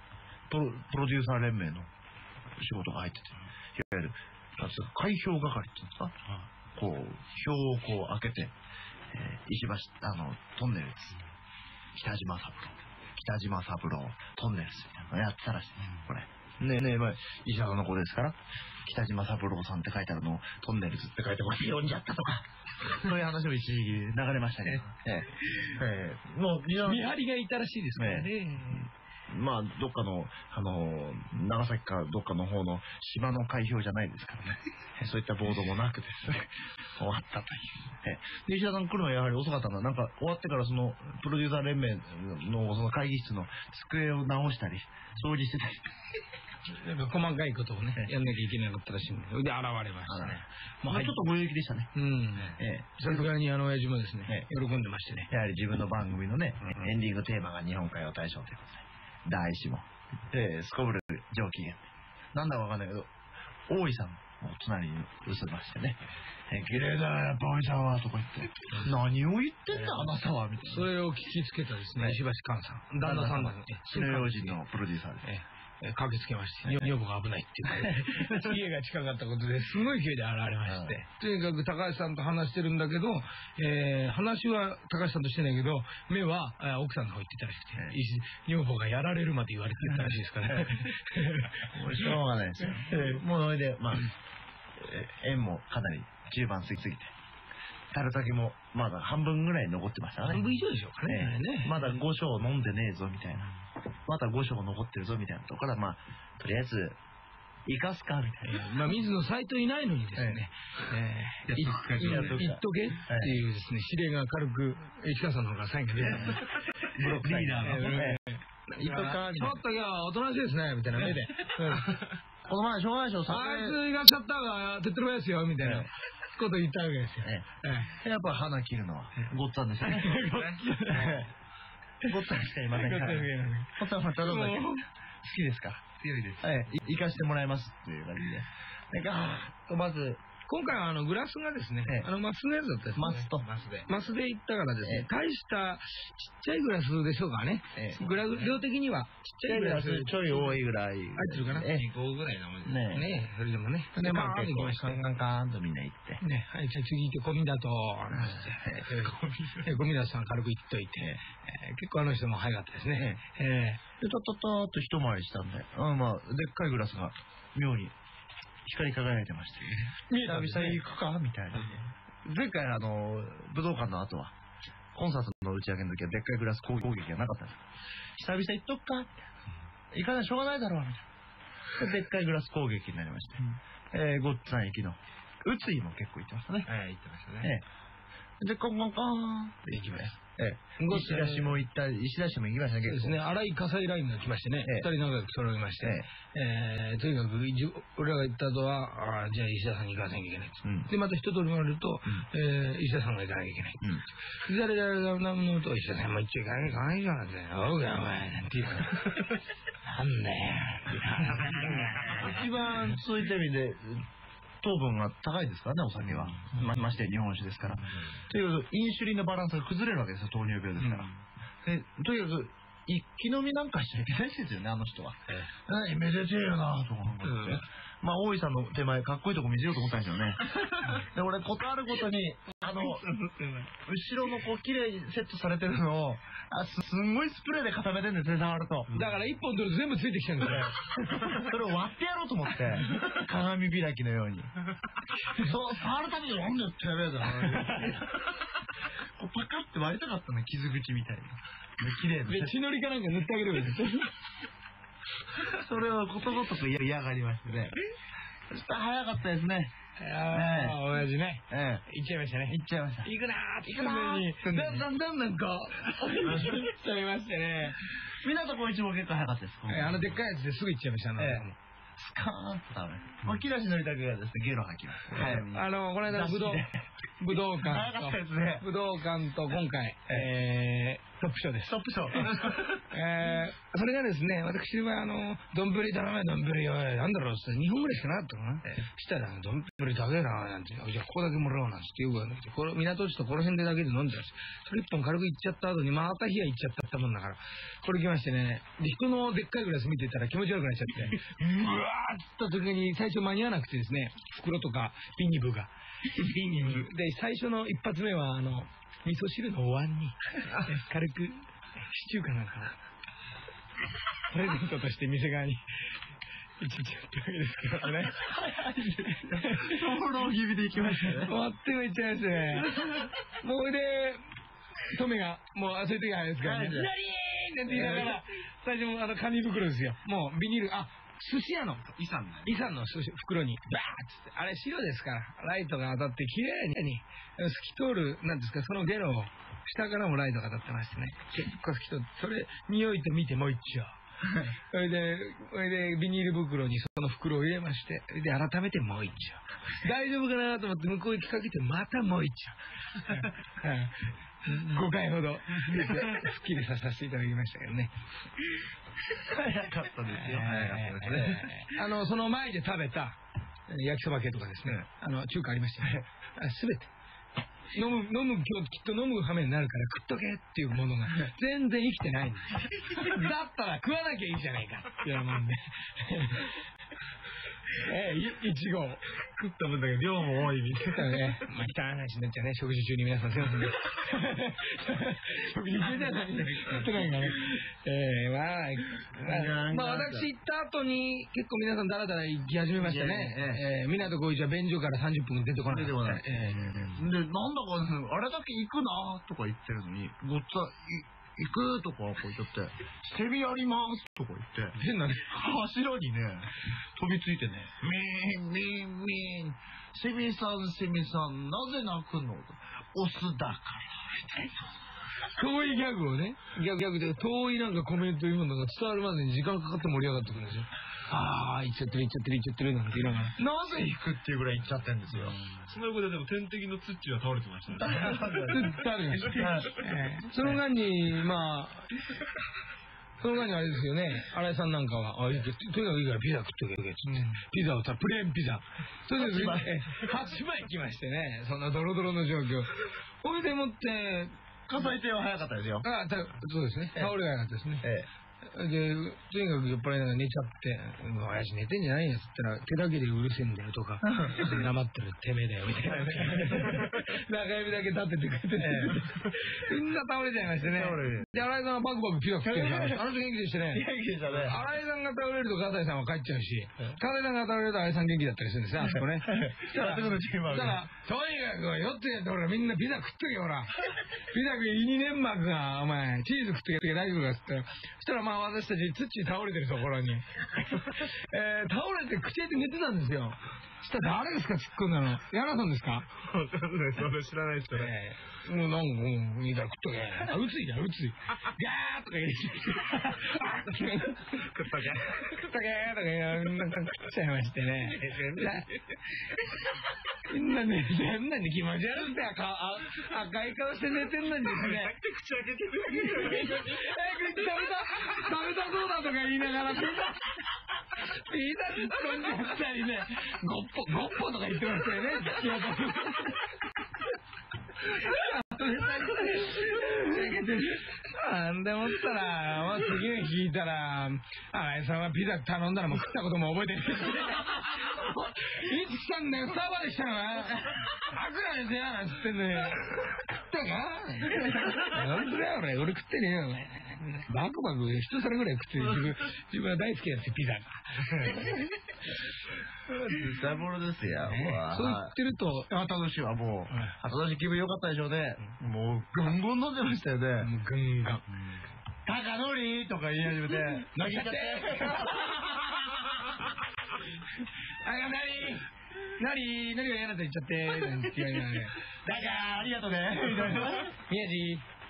プロデューサー連盟の仕事が入ってて、いわゆる開票係っていうんですか、こう票をこう開けて、石橋トンネルズ北島三郎トンネルズみたいなのやってたらしい、これねえ、まあ、石原の子ですから北島三郎さんって書いてあるのをトンネルズって書いても読んじゃったとかそういう話も一時期流れましたけど、もう見張りがいたらしいですからね。 まあどっかの長崎かどっかの方の島の海氷じゃないですからねそういったボードもなくですね終わったというで、石田さん来るのはやはり遅かったんだ。なんか終わってからそのプロデューサー連盟のその会議室の机を直したり掃除してたりなんか細かいことをねやんなきゃいけなかったらしいんで、で現れましたね。 まあちょっとご勇気でしたね。 さすがに親父もですね喜んでましてね、 やはり自分の番組のねエンディングテーマが日本歌謡大賞ということで大志もすこぶる上機嫌なんだかわかんないけど大井さんも隣に映りましてね、綺麗だやっぱ大井さんはとか言って何を言ってんだあなたはみたいな、 それを聞きつけたですね石橋寛さん旦那さんだね火の用心のプロデューサーで駆けつけまして、女房が危ないっていう家が近かったことですごい勢いで現れまして、とにかく高橋さんと話してるんだけど、話は高橋さんとしてないけど目は奥さんの方行ってたらしくて、女房がやられるまで言われてたらしいですからねしょうがないですよもうそれでまあ縁もかなり中盤過ぎてタルタケもまだ半分ぐらい残ってましたね。 半分以上でしょうかね。 まだ5升飲んでねえぞみたいな、まだ5升残ってるぞみたいなところから、まあとりあえず生かすかみたいな、 まあ水野斎藤いないのにですね、言っとけっていうですね指令が軽く市川さんの方からサインが出たブロックリーダーのちょっと今日はおとなしいですねみたいな目でこの前障害者をあいついらっしゃったが手っ取り早いですよみたいなこと言ったわけですよ。 やっぱ花切るのはごっつぁんですよね。ごっつぁんしかいませんから。ごっつぁんはただだけ好きですか。強いです。行かしてもらいますっていう感じで。まず今回はグラスがですね、マスのやつだったですね。マスで行ったからですね、大したちっちゃいグラスでしょうかね。量的にはちっちゃいグラスちょい多いぐらい入ってるかな。 2個ぐらいなもんですね。それでもね。 でまあ結構カーンとみんな行ってね、はい、じゃあ次行ってゴミだとゴミだとさん軽く行っといて、結構人も早かったですね。 でとっと一回りしたんで、まあでっかいグラスが妙に光り輝いてまして、久々行くかみたいな。前回武道館の後はコンサートの打ち上げの時はでっかいグラス攻撃がなかったんです。久々行っとくか行かないしょうがないだろうみたいな。でっかいグラス攻撃になりまして、ごっつぁん行きの宇津井も結構行ってましたね。 行ってましたね。 でコンコンコーンって行きました。石田氏も行った石田氏も行きましたね。 ですね、荒井火災ラインが来ましてね、二人仲良く揃いまして、とにかく俺らが行った後はじゃあ石田さんに行かなきゃいけないでまた一通り回ると石田さんが行かなきゃいけない誰が何のと石田さんも行っちゃいかないからねおうがお前なんて言うからなんだよ一番そういった意味で糖分が高いですからね、お酒は。まして日本酒ですから。というインシュリンのバランスが崩れるわけですよ、糖尿病ですから。とにかく、一気飲みなんかしちゃいけないですよね、あの人は。めでてえよなとか思って。まあ、大井さんの手前、かっこいいとこ見せようと思ったんですよね。で、俺、ことあるごとに、後ろのこう、綺麗にセットされてるのを、すんごいスプレーで固めてるんですね、触ると。 だから一本取ると全部ついてきてるんですよ。 それを割ってやろうと思って、鏡開きのように。そう、触るためになんでってやべえだな。こうパカって割りたかったの、傷口みたいな。綺麗な。 で、血のりかなんか塗ってあげるわけですよ。 それをことごとく嫌がりましてね。そしたら早かったですね。 親父ね。行っちゃいましたね。 行っちゃいました。 行くなーってだんだんなんか、行っちゃいましてね。 港光一も結構早かったです。 でっかいやつですぐ行っちゃいましたね。 スカーンと食べる。もう木梨憲武がですね、ゲロ吐きます。 早めに。この間武道館と今回、 トップ賞です。 トップ賞。 それがですね、私は丼頼め、丼よ、なんだろうって、2本ぐらいしかなかったかな。したら、丼だけな、なんて、じゃあここだけもらおうなんて言うからね、港地とこの辺でだけで飲んでたし、それ1本軽くいっちゃった後に、また火がいっちゃったもんだから、これ来ましてね、で、人のでっかいグラス見てたら気持ち悪くなっちゃって、うわーっと時に最初間に合わなくてですね、袋とかビニブが。で、最初の一発目は、味噌汁のお椀に、軽く、シチューかなんか、プレゼントとして店側に、一日やったわけですけどね。 フォロー気味で行きましたね。 持ってもいっちゃいましてね。もうで、トメが、もうそういう時あれですからね。何ーって言いながら、最初も紙袋ですよ。もうビニール、寿司屋の、イさんの寿司袋に、バーッつって、あれ白ですから、ライトが当たって綺麗に、透き通る、なんですか、そのゲロを、下からもライトが当たってましてね。結構透き通って、それ、匂いと見てもう一丁。それで、ビニール袋にその袋を入れまして、で、改めてもう一丁。大丈夫かなと思って向こう行きかけて、またもう一丁。5回ほど、スッキリさせていただきましたけどね。 早かったですよ。 その前で食べた焼きそば系とかですね、中華ありましたよね。すべて。今日きっと飲む羽目になるから食っとけっていうものが全然生きてないんです。だったら食わなきゃいいじゃないかっていうもんで。いちご食った分だけ量も多いみたいなね。まあ、汚い話になっちゃうね。食事中に皆さんすいませんね。食事中じゃないんだけど。まあ、私行った後に結構皆さんだらだら行き始めましたね。港浩一は便所から30分出てこない。で、なんだかあれだけ行くなとか言ってるのに、ごっつ行くとかこう言って、セミありますとか言って、 変なね、 柱にね、飛びついてね、ミーン、ミーン、セミさん、なぜ鳴くのオスだから、みたいな。 遠いギャグをね、ギャグで遠いなんかコメントいうものが伝わるまでに時間かかって盛り上がってくるんですよ。行っちゃってるなんて言いながら。 なぜ行くっていうぐらい行っちゃってるんですよ。 その横ででも天敵のツッチーは倒れてましたね。 倒れました。その間に、その間にあれですよね、新井さんなんかは、とにかくいいからピザ食っておけ、つって。ピザをプレーンピザ。それで8枚来ましてね、そんなドロドロの状況。これでもって、 火災艇は早かったですよ。 そうですね。倒れが早かったですね。で、とにかく酔っ払いながら寝ちゃって、親父寝てんじゃないよっつったら、手だけでうるせえんだよとか、黙ってるてめえだよみたいな。中指だけ立ててくれてね。みんな倒れちゃいましてね。で、新井さんがバクバクピザ食ってるから、あの人元気でしたね。 元気でしたね。 新井さんが倒れると笠井さんは帰っちゃうし、笠井さんが倒れると新井さん元気だったりするんですね、あそこね。だから、とにかく酔ってやってほら、みんなピザ食っとけほら。ピザ食い胃に粘膜が、お前、チーズ食ってけ大丈夫かっつって。そしたら私たち、土倒れてるところに、倒れて口で寝てたんですよ。そしたら誰ですか、突っ込んだの。矢原さんですか？ それ知らない人ね。 もうなんか、いいから食っとけ。うつい。ガーとか言って。 食っとけとか食っちゃいましてね。みんなね、変なに気持ち悪くて赤い顔して寝てんのにですね。 口開けてる。 食べたそうだとか言いながら、ピザ突っ込んじゃったりね、ゴッポとか言ってましたよね。なんでもったら、次の日聞いたら、新井さんはピザ頼んだらもう食ったことも覚えてる。いつ来たんだよ、スタバでしたのな。悪なんですよ、なんつってんのに。食ったか？なんだよ、俺食ってねえよ、お前。バクバク一皿ぐらい食って自分は大好きなんですよ、ピザが。 ダブルですよ。 そう言ってると、 後年はもう、後年気分良かったでしょうね。もう、ぐんぐん飲んでましたよね。 ぐんがん。 高のりとか言い始めて、投げちゃって。 なりが嫌なと言っちゃって、なんて言われながら。 だから、ありがとね。みたいな。 宮治、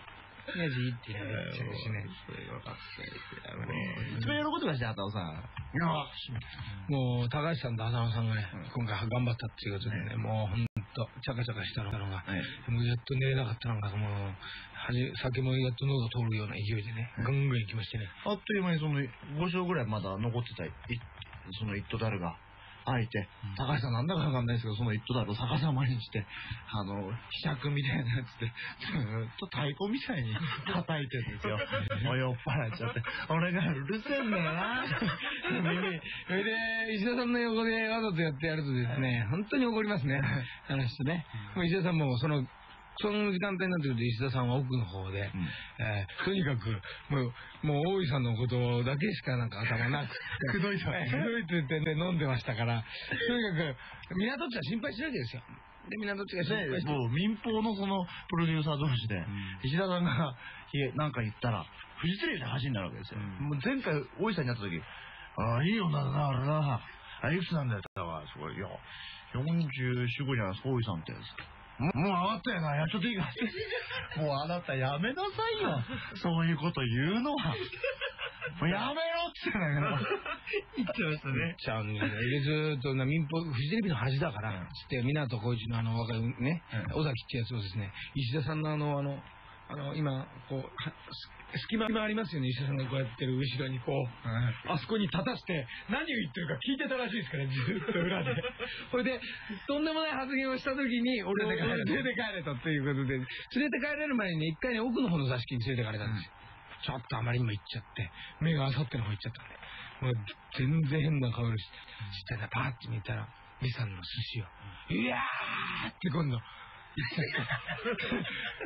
親父って言っちゃうしね。 それが分かったですよね。一番喜んでましたよ、浅尾さん。 もう、高橋さんと浅野さんがね、今回頑張ったっていうことでね、もうほんと、チャカチャカしたのが、もうやっと寝れなかったのが、もう、酒もやっと喉通るような勢いでね、ガンガン行きましてね。 あっという間にその、5升ぐらいまだ残ってた、その一斗樽が。開いて、高橋さんなんだかわかんないですけど、その一斗樽を逆さまにして、ひしゃくみたいなやつで、ずっと太鼓みたいに叩いてるんですよ。もう酔っ払っちゃって。俺がうるせえんだよな。 それで、石田さんの横でわざとやってやるとですね、本当に怒りますね。あの人ね。もう石田さんもその時間帯になってくると石田さんは奥の方で、とにかくもう大井さんのことだけしかなんか頭なくてくどいとって言ってね飲んでましたから、とにかく港っちは心配してるわけですよ。で港っちが心配して、 もう民放のそのプロデューサー同士で、石田さんがなんか言ったらフジテレビで話になるわけですよ。もう前回大井さんに会った時、いい女だな、俺な。いくつなんだよ、だわ。すごい。いや、44、5じゃないですか、大井さんって。もう上がったよな、やっちゃっていいかって。もうあなたやめなさいよ。そういうこと言うのは。もうやめろって言ってましたね。 ちゃうんで、ずっと民放、フジテレビの恥だから、つって、港浩一の若いね、尾崎ってやつをですね、石田さんの今、こう、隙間がありますよね、石田さんがこうやってる後ろにこう、あそこに立たして、何を言ってるか聞いてたらしいですから、ずっと裏で。それで、とんでもない発言をしたときに、俺を連れて帰れとっていうことで、連れて帰れる前にね、一回ね、奥の方の座敷に連れて帰れたんですよ。ちょっとあまりにも行っちゃって、目があさっての方行っちゃったんで、もう全然変な顔してね、パーって見たら、李さんの寿司を、いやーって今度、行っちゃって、いやー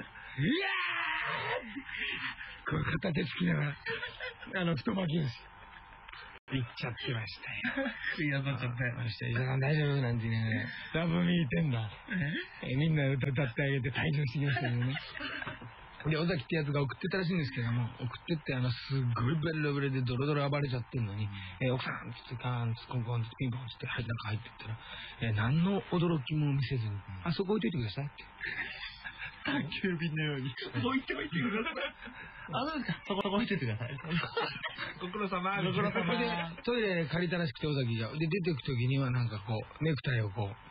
こう片手つきながら、太巻き寿司、行っちゃってましたよ。 いや、なっちゃって。 石田さん大丈夫なんてね、ラブミーテンダー。みんな歌ってあげて退場してきましたけどね。で、尾崎ってやつが送ってたらしいんですけども、送ってってすっごいベロベロでドロドロ暴れちゃってんのに、奥さんつってカーンつってコンコンつってピンポンつって中入ってったら、何の驚きも見せずに、あそこ置いといてくださいって。 宅急便のように。置いておいてください。そうですか。そこ置いておいてください。 ご苦労様。 ご苦労様。で、トイレ借りたらしくて尾崎が。で、出てくときにはなんかこう、ネクタイをこう、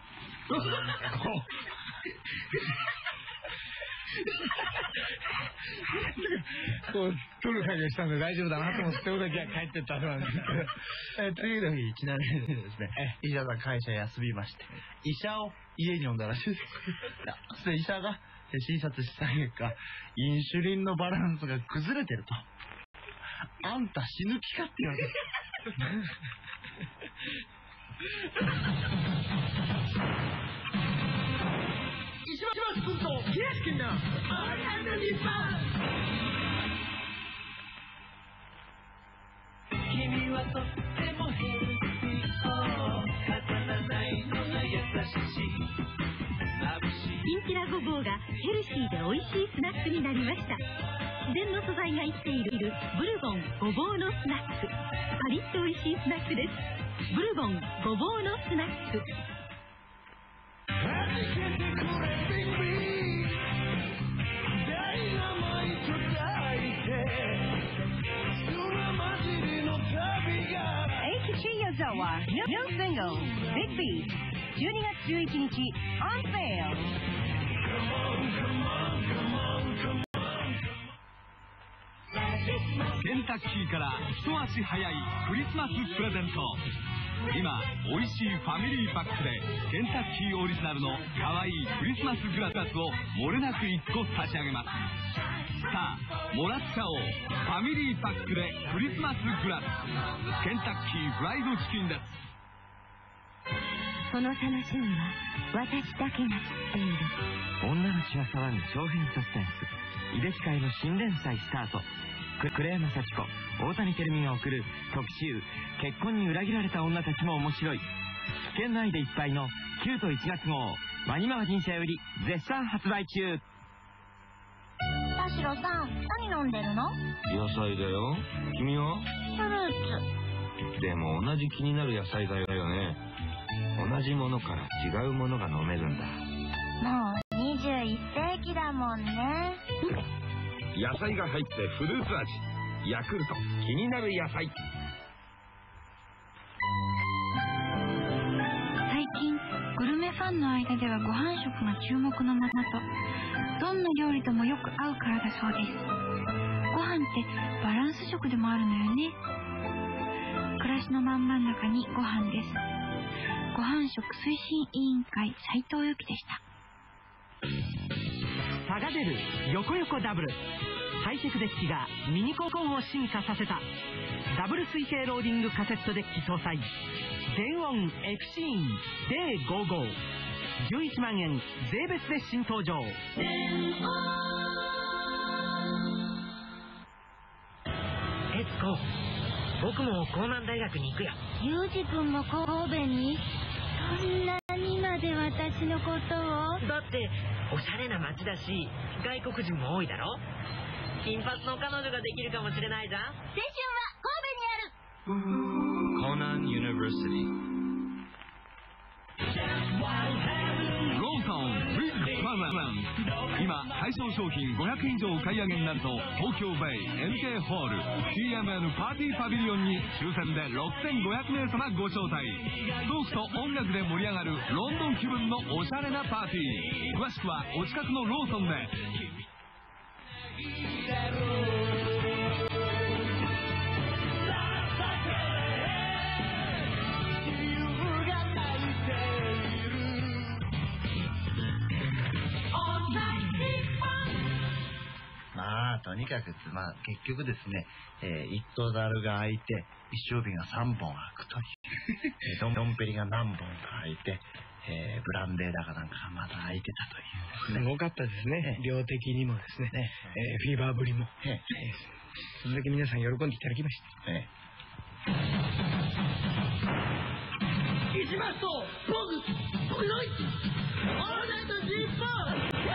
こう、取る作業したんで大丈夫だなと思って尾崎が帰ってったそうなんですけど。 次の日、ちなみにですね、石田さん会社休みまして、医者を家に呼んだらしいです。で、医者が診察した結果、インシュリンのバランスが崩れてると。あんた死ぬ気かって言われて。石橋君と平石君のオールナイトニッポン。君はとってもヘルシーを飾らないのが優しい。 きんぴらごぼうがヘルシーで美味しいスナックになりました。自然の素材が生きているブルボンごぼうのスナック。パリッと美味しいスナックです。ブルボンごぼうのスナック。Yozawa, new single, Big Beat, 12月11日, on sale. ケンタッキーから一足早いクリスマスプレゼント。今美味しいファミリーパックでケンタッキーオリジナルの可愛いクリスマスグラスを漏れなく1個差し上げます。さあもらっちゃおう。ファミリーパックでクリスマスグラス。ケンタッキーフライドチキンです。 この楽しみは私だけが知っている。 女の血は騒ぐ長編サスペンス、いでし会の新連載スタート。クレーマサチコ、大谷テルミが送る特集、結婚に裏切られた女たちも面白い。危険内でいっぱいの9と1月号、ワニマガジン社より絶賛発売中。 田代さん、何飲んでるの？ 野菜だよ。君は？ フルーツ。 でも同じ気になる野菜だよね。同じものから違うものが飲めるんだ。 もう21世紀だもんね。 野菜が入ってフルーツ味。ヤクルト、気になる野菜。 最近グルメファンの間ではご飯食が注目の的。どんな料理ともよく合うからだそうです。ご飯ってバランス食でもあるのよね。暮らしの真ん中にご飯です。ご飯食推進委員会斉藤由貴でした。 差が出る横横ダブル。ハイテクデッキがミニコンを進化させたダブル水平ローディングカセットデッキ搭載電音エクシーン D55 11万円税別で新登場。 エツコ、僕も江南大学に行くよ。 ユージ君も神戸に？そんなにまで私のことを？ だっておしゃれな街だし外国人も多いだろ。金髪の彼女ができるかもしれないじゃん。青春は神戸にある。 コナンユニバーシティ。 ローソンビッグパワーランド。今対象商品500以上お買い上げになると東京ベイ MK ホール TMN パーティーパビリオンに抽選で6500名様ご招待。トークと音楽で盛り上がるロンドン気分のおしゃれなパーティー。詳しくはお近くのローソンで。 まあとにかく結局ですね、一頭だるが開いて一升瓶が3本開くというドンペリが何本か開いて、ブランデーだかなんかまだ開いてたというですね。 すごかったですね。量的にもですね、フィーバーぶりも、それだけ皆さん喜んでいただきました。 一番と僕黒いオールナイトジーパー。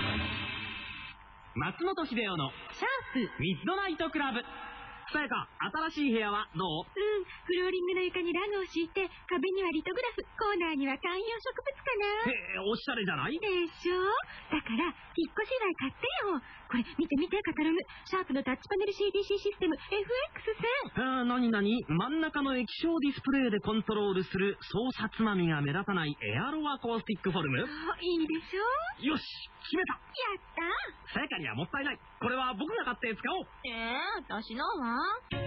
松本秀夫のシャープミッドナイトクラブ。さやか、新しい部屋はどう？ フローリングの床にラグを敷いて、壁にはリトグラフ、コーナーには観葉植物かな。 へえ、おしゃれじゃない？ でしょ？だから、引っ越し以来買ってよ。これ、見てカタログ。シャープのタッチパネル CDC システム FX1000。 なに真ん中の液晶ディスプレイでコントロールする操作つまみが目立たないエアロアコースティックフォルム。 いいでしょ？ よし、決めた。 やった。 さやかにはもったいない。これは僕が買って使おう。 私のは？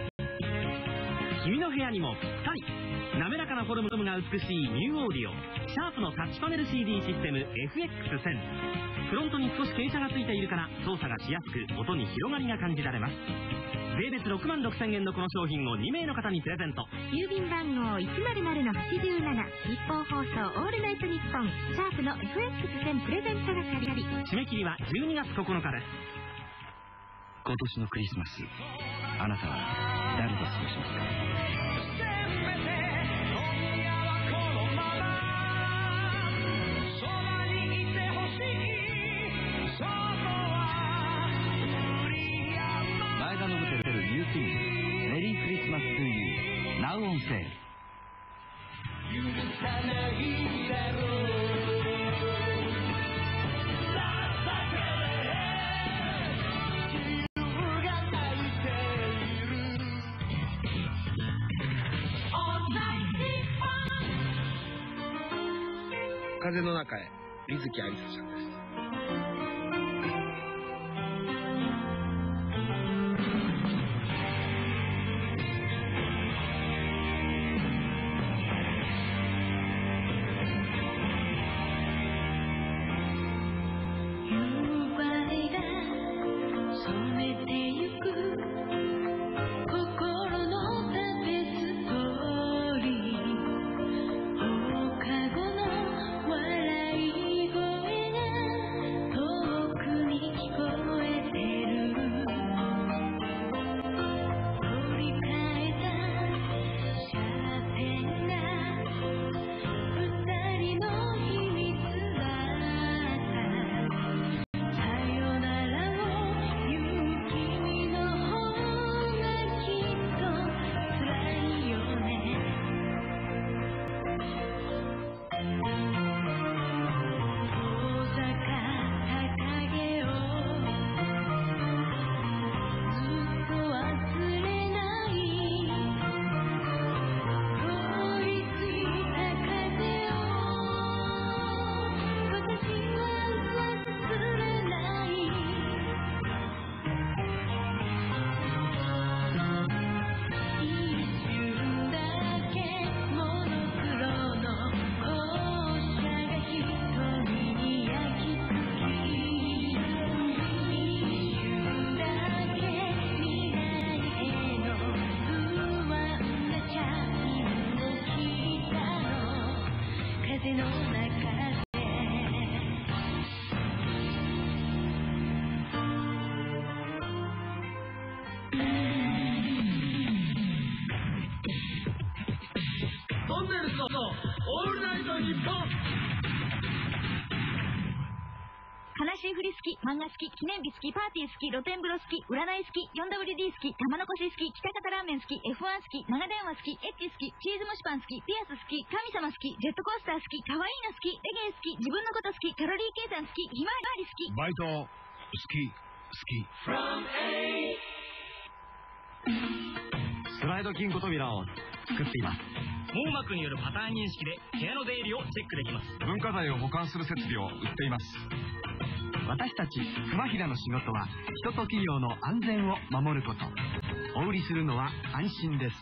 君の部屋にもぴったり。滑らかなフォルムが美しいニューオーディオシャープのタッチパネル CD システム FX1000。フロントに少し傾斜がついているから操作がしやすく音に広がりが感じられます。税別66,000円のこの商品を2名の方にプレゼント。 郵便番号 100-87 日本放送オールナイトニッポンシャープの FX1000 プレゼント係。 締め切りは12月9日です。 今年のクリスマス、あなたは誰と過ごしますか？前田のホテルユーキングメリークリスマス to you Now on sale。 風の中へ、水木有沙ちゃんです。 「 トンネルズのオールナイトニッポン。 悲しい振り好き、漫画好き、記念日好き、パーティー好き、露天風呂好き、占い好き、4WD 好き、玉のこし好き、北方ラーメン好き、F1 好き、長電話好き、エッチ好き、チーズ蒸しパン好き、ピアス好き、神様好き、ジェットコースター好き、可愛いの好き、レゲエ好き、自分のこと好き、カロリー計算好き、ひまわり好き。 バイト好きスライド金庫扉を作っています。 網膜によるパターン認識で部屋の出入りをチェックできます。 文化財を保管する設備を売っています。 私たち熊平の仕事は人と企業の安全を守ること。お売りするのは安心です。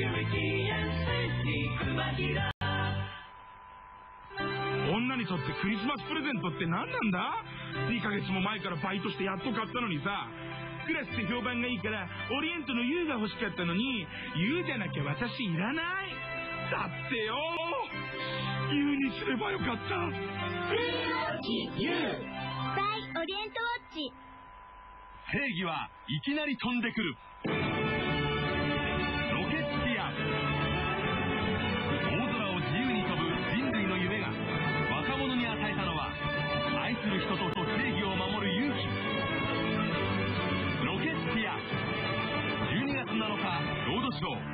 女にとってクリスマスプレゼントって何なんだ？ 2 ヶ月も前からバイトしてやっと買ったのにさ、クラスで評判がいいからオリエントの U が欲しかったのに U じゃなきゃ私いらない。だってよ U にすればよかった。 バイオリエントウォッチ。 正義はいきなり飛んでくる。ロケッティア。大空を自由に飛ぶ人類の夢が若者に与えたのは愛する人と正義を守る勇気。ロケッティア。12月7日ロードショー。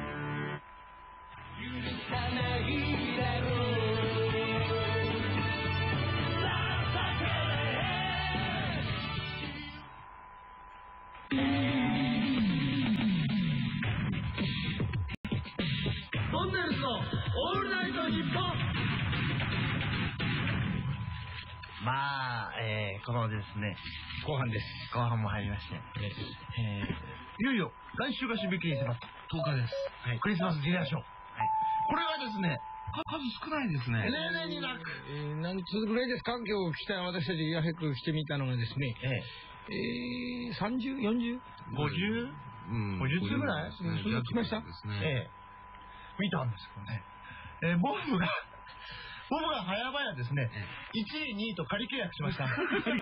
トンネルズのオールナイトニッポン。 まあ、このですね、 後半です。 後半も入りまして、いよいよ来週が締め切りに迫った10日です。はい、クリスマスディナーショー。はい、これがですね、数少ないですね。例年になく。 何通ぐらいですか？今日来た私たちヤフェクしてみたのがですね、30、40、 50？ 50通ぐらい？ そんな来ました？ 見たんですけどね。ボブが早々ですね、1位、2位と仮契約しました。あ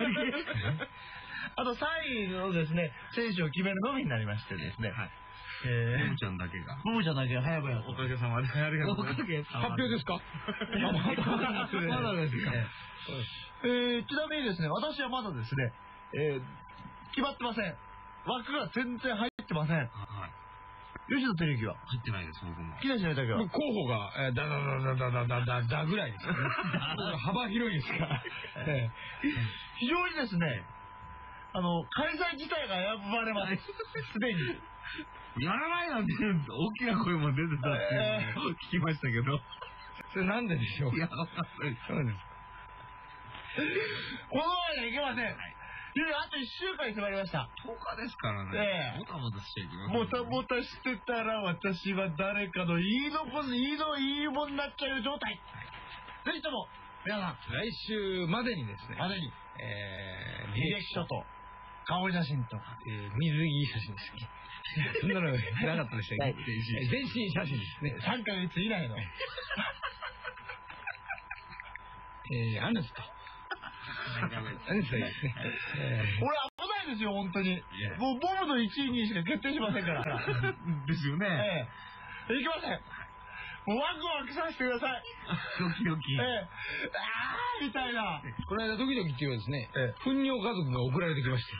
と3位のですね、選手を決めるのみになりましてですね。 ボブちゃんだけが早々 おかげさまでありがとうございます。 発表ですか？ まだですか。ちなみにですね、私はまだですね、決まってません。枠が全然入ってません。吉野照之は入ってないです、僕も。 木梨憲武は候補が、だぐらいですよね。幅広いですから。 非常にですね、開催自体が危ばれます。すでに。 やらないなんて大きな声も出てたっていうのを聞きましたけど。 それなんででしょうか？ いや、わかんない。 そうです。 このままではいけません。あと1週間に迫りました。 10日ですからね。もたもたしちゃいけません。 もたもたしてたら私は誰かの言いもになっちゃう状態。ぜひとも、皆さん。 来週までにですね。 履歴書と、顔写真と、 水着写真ですね。そんなのなかったでしたっけ？全身写真ですね。 3ヶ月以内の。 アヌスと。アヌスといいですね。 俺危ないですよ、本当に。もうボブの1位、2位しか決定しませんから。 ですよね。 いきません。もうワクワクさせてください。 ドキドキ。 みたいな。 この間ドキドキっていうのはですね、糞尿家族が送られてきまして。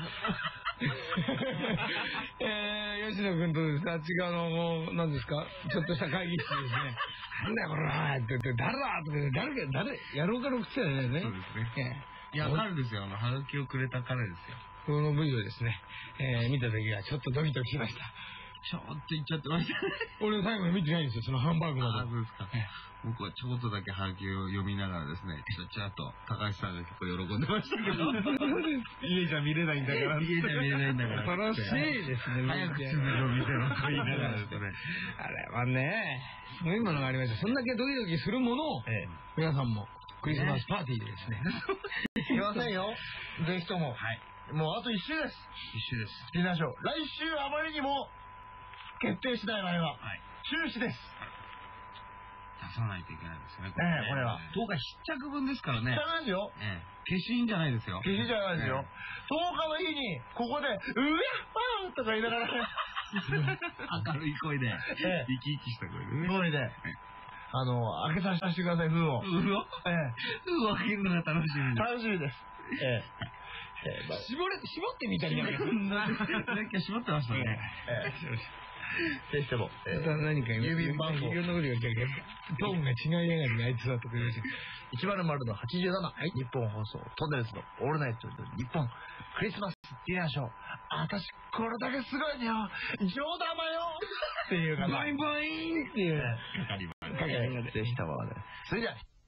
吉野君とですね、あっち側のもう、何ですか、ちょっとした会議室ですね。なんだよこれはって言って、誰だとか、誰、やろうかの口だよね。 そうですね。いや、彼ですよ。はがきをくれた彼ですよ。 この V をですね、見た時はちょっとドキドキしました。 ちょっと言っちゃってましたね。 俺最後まで見てないんですよ、そのハンバーグまで。 そうですか。僕はちょこっとだけハガキを読みながらですね、ちゃっと高橋さんが結構喜んでましたけど。家じゃ見れないんだから。 家じゃ見れないんだから。楽しいですね。 早く続きを見せろと言いながらですね。 あれはね、すごいものがありました。そんだけドキドキするものを、皆さんもクリスマスパーティーでですね。 すいませんよ。ぜひとも。もうあと1週です。 1週です。 ディナーショー。来週あまりにも決定しない場合は、中止です。 出さないといけないですね。 これは。 10日必着分ですからね。 必着ですよ。 消印じゃないですよ。 消印じゃないですよ。10日の日に、ここで、うわっとか言いながら、 明るい声で、生き生きした声でね。 声で。開けさせてください、封を。 封を封を開けるのが楽しみです。 楽しみです。 絞ってみたりなんか。 さっき絞ってましたね。 ぜひとも。 何か郵便番号。 いろんなことがトーンが違いやがるね、あいつだとか言うし。 100-87、日本放送、トンネルズのオールナイト日本クリスマスディナーショー。私、これだけすごいのよ。冗談だよっていう方。 ボインボインっていう。 ぜひともね。それじゃあ。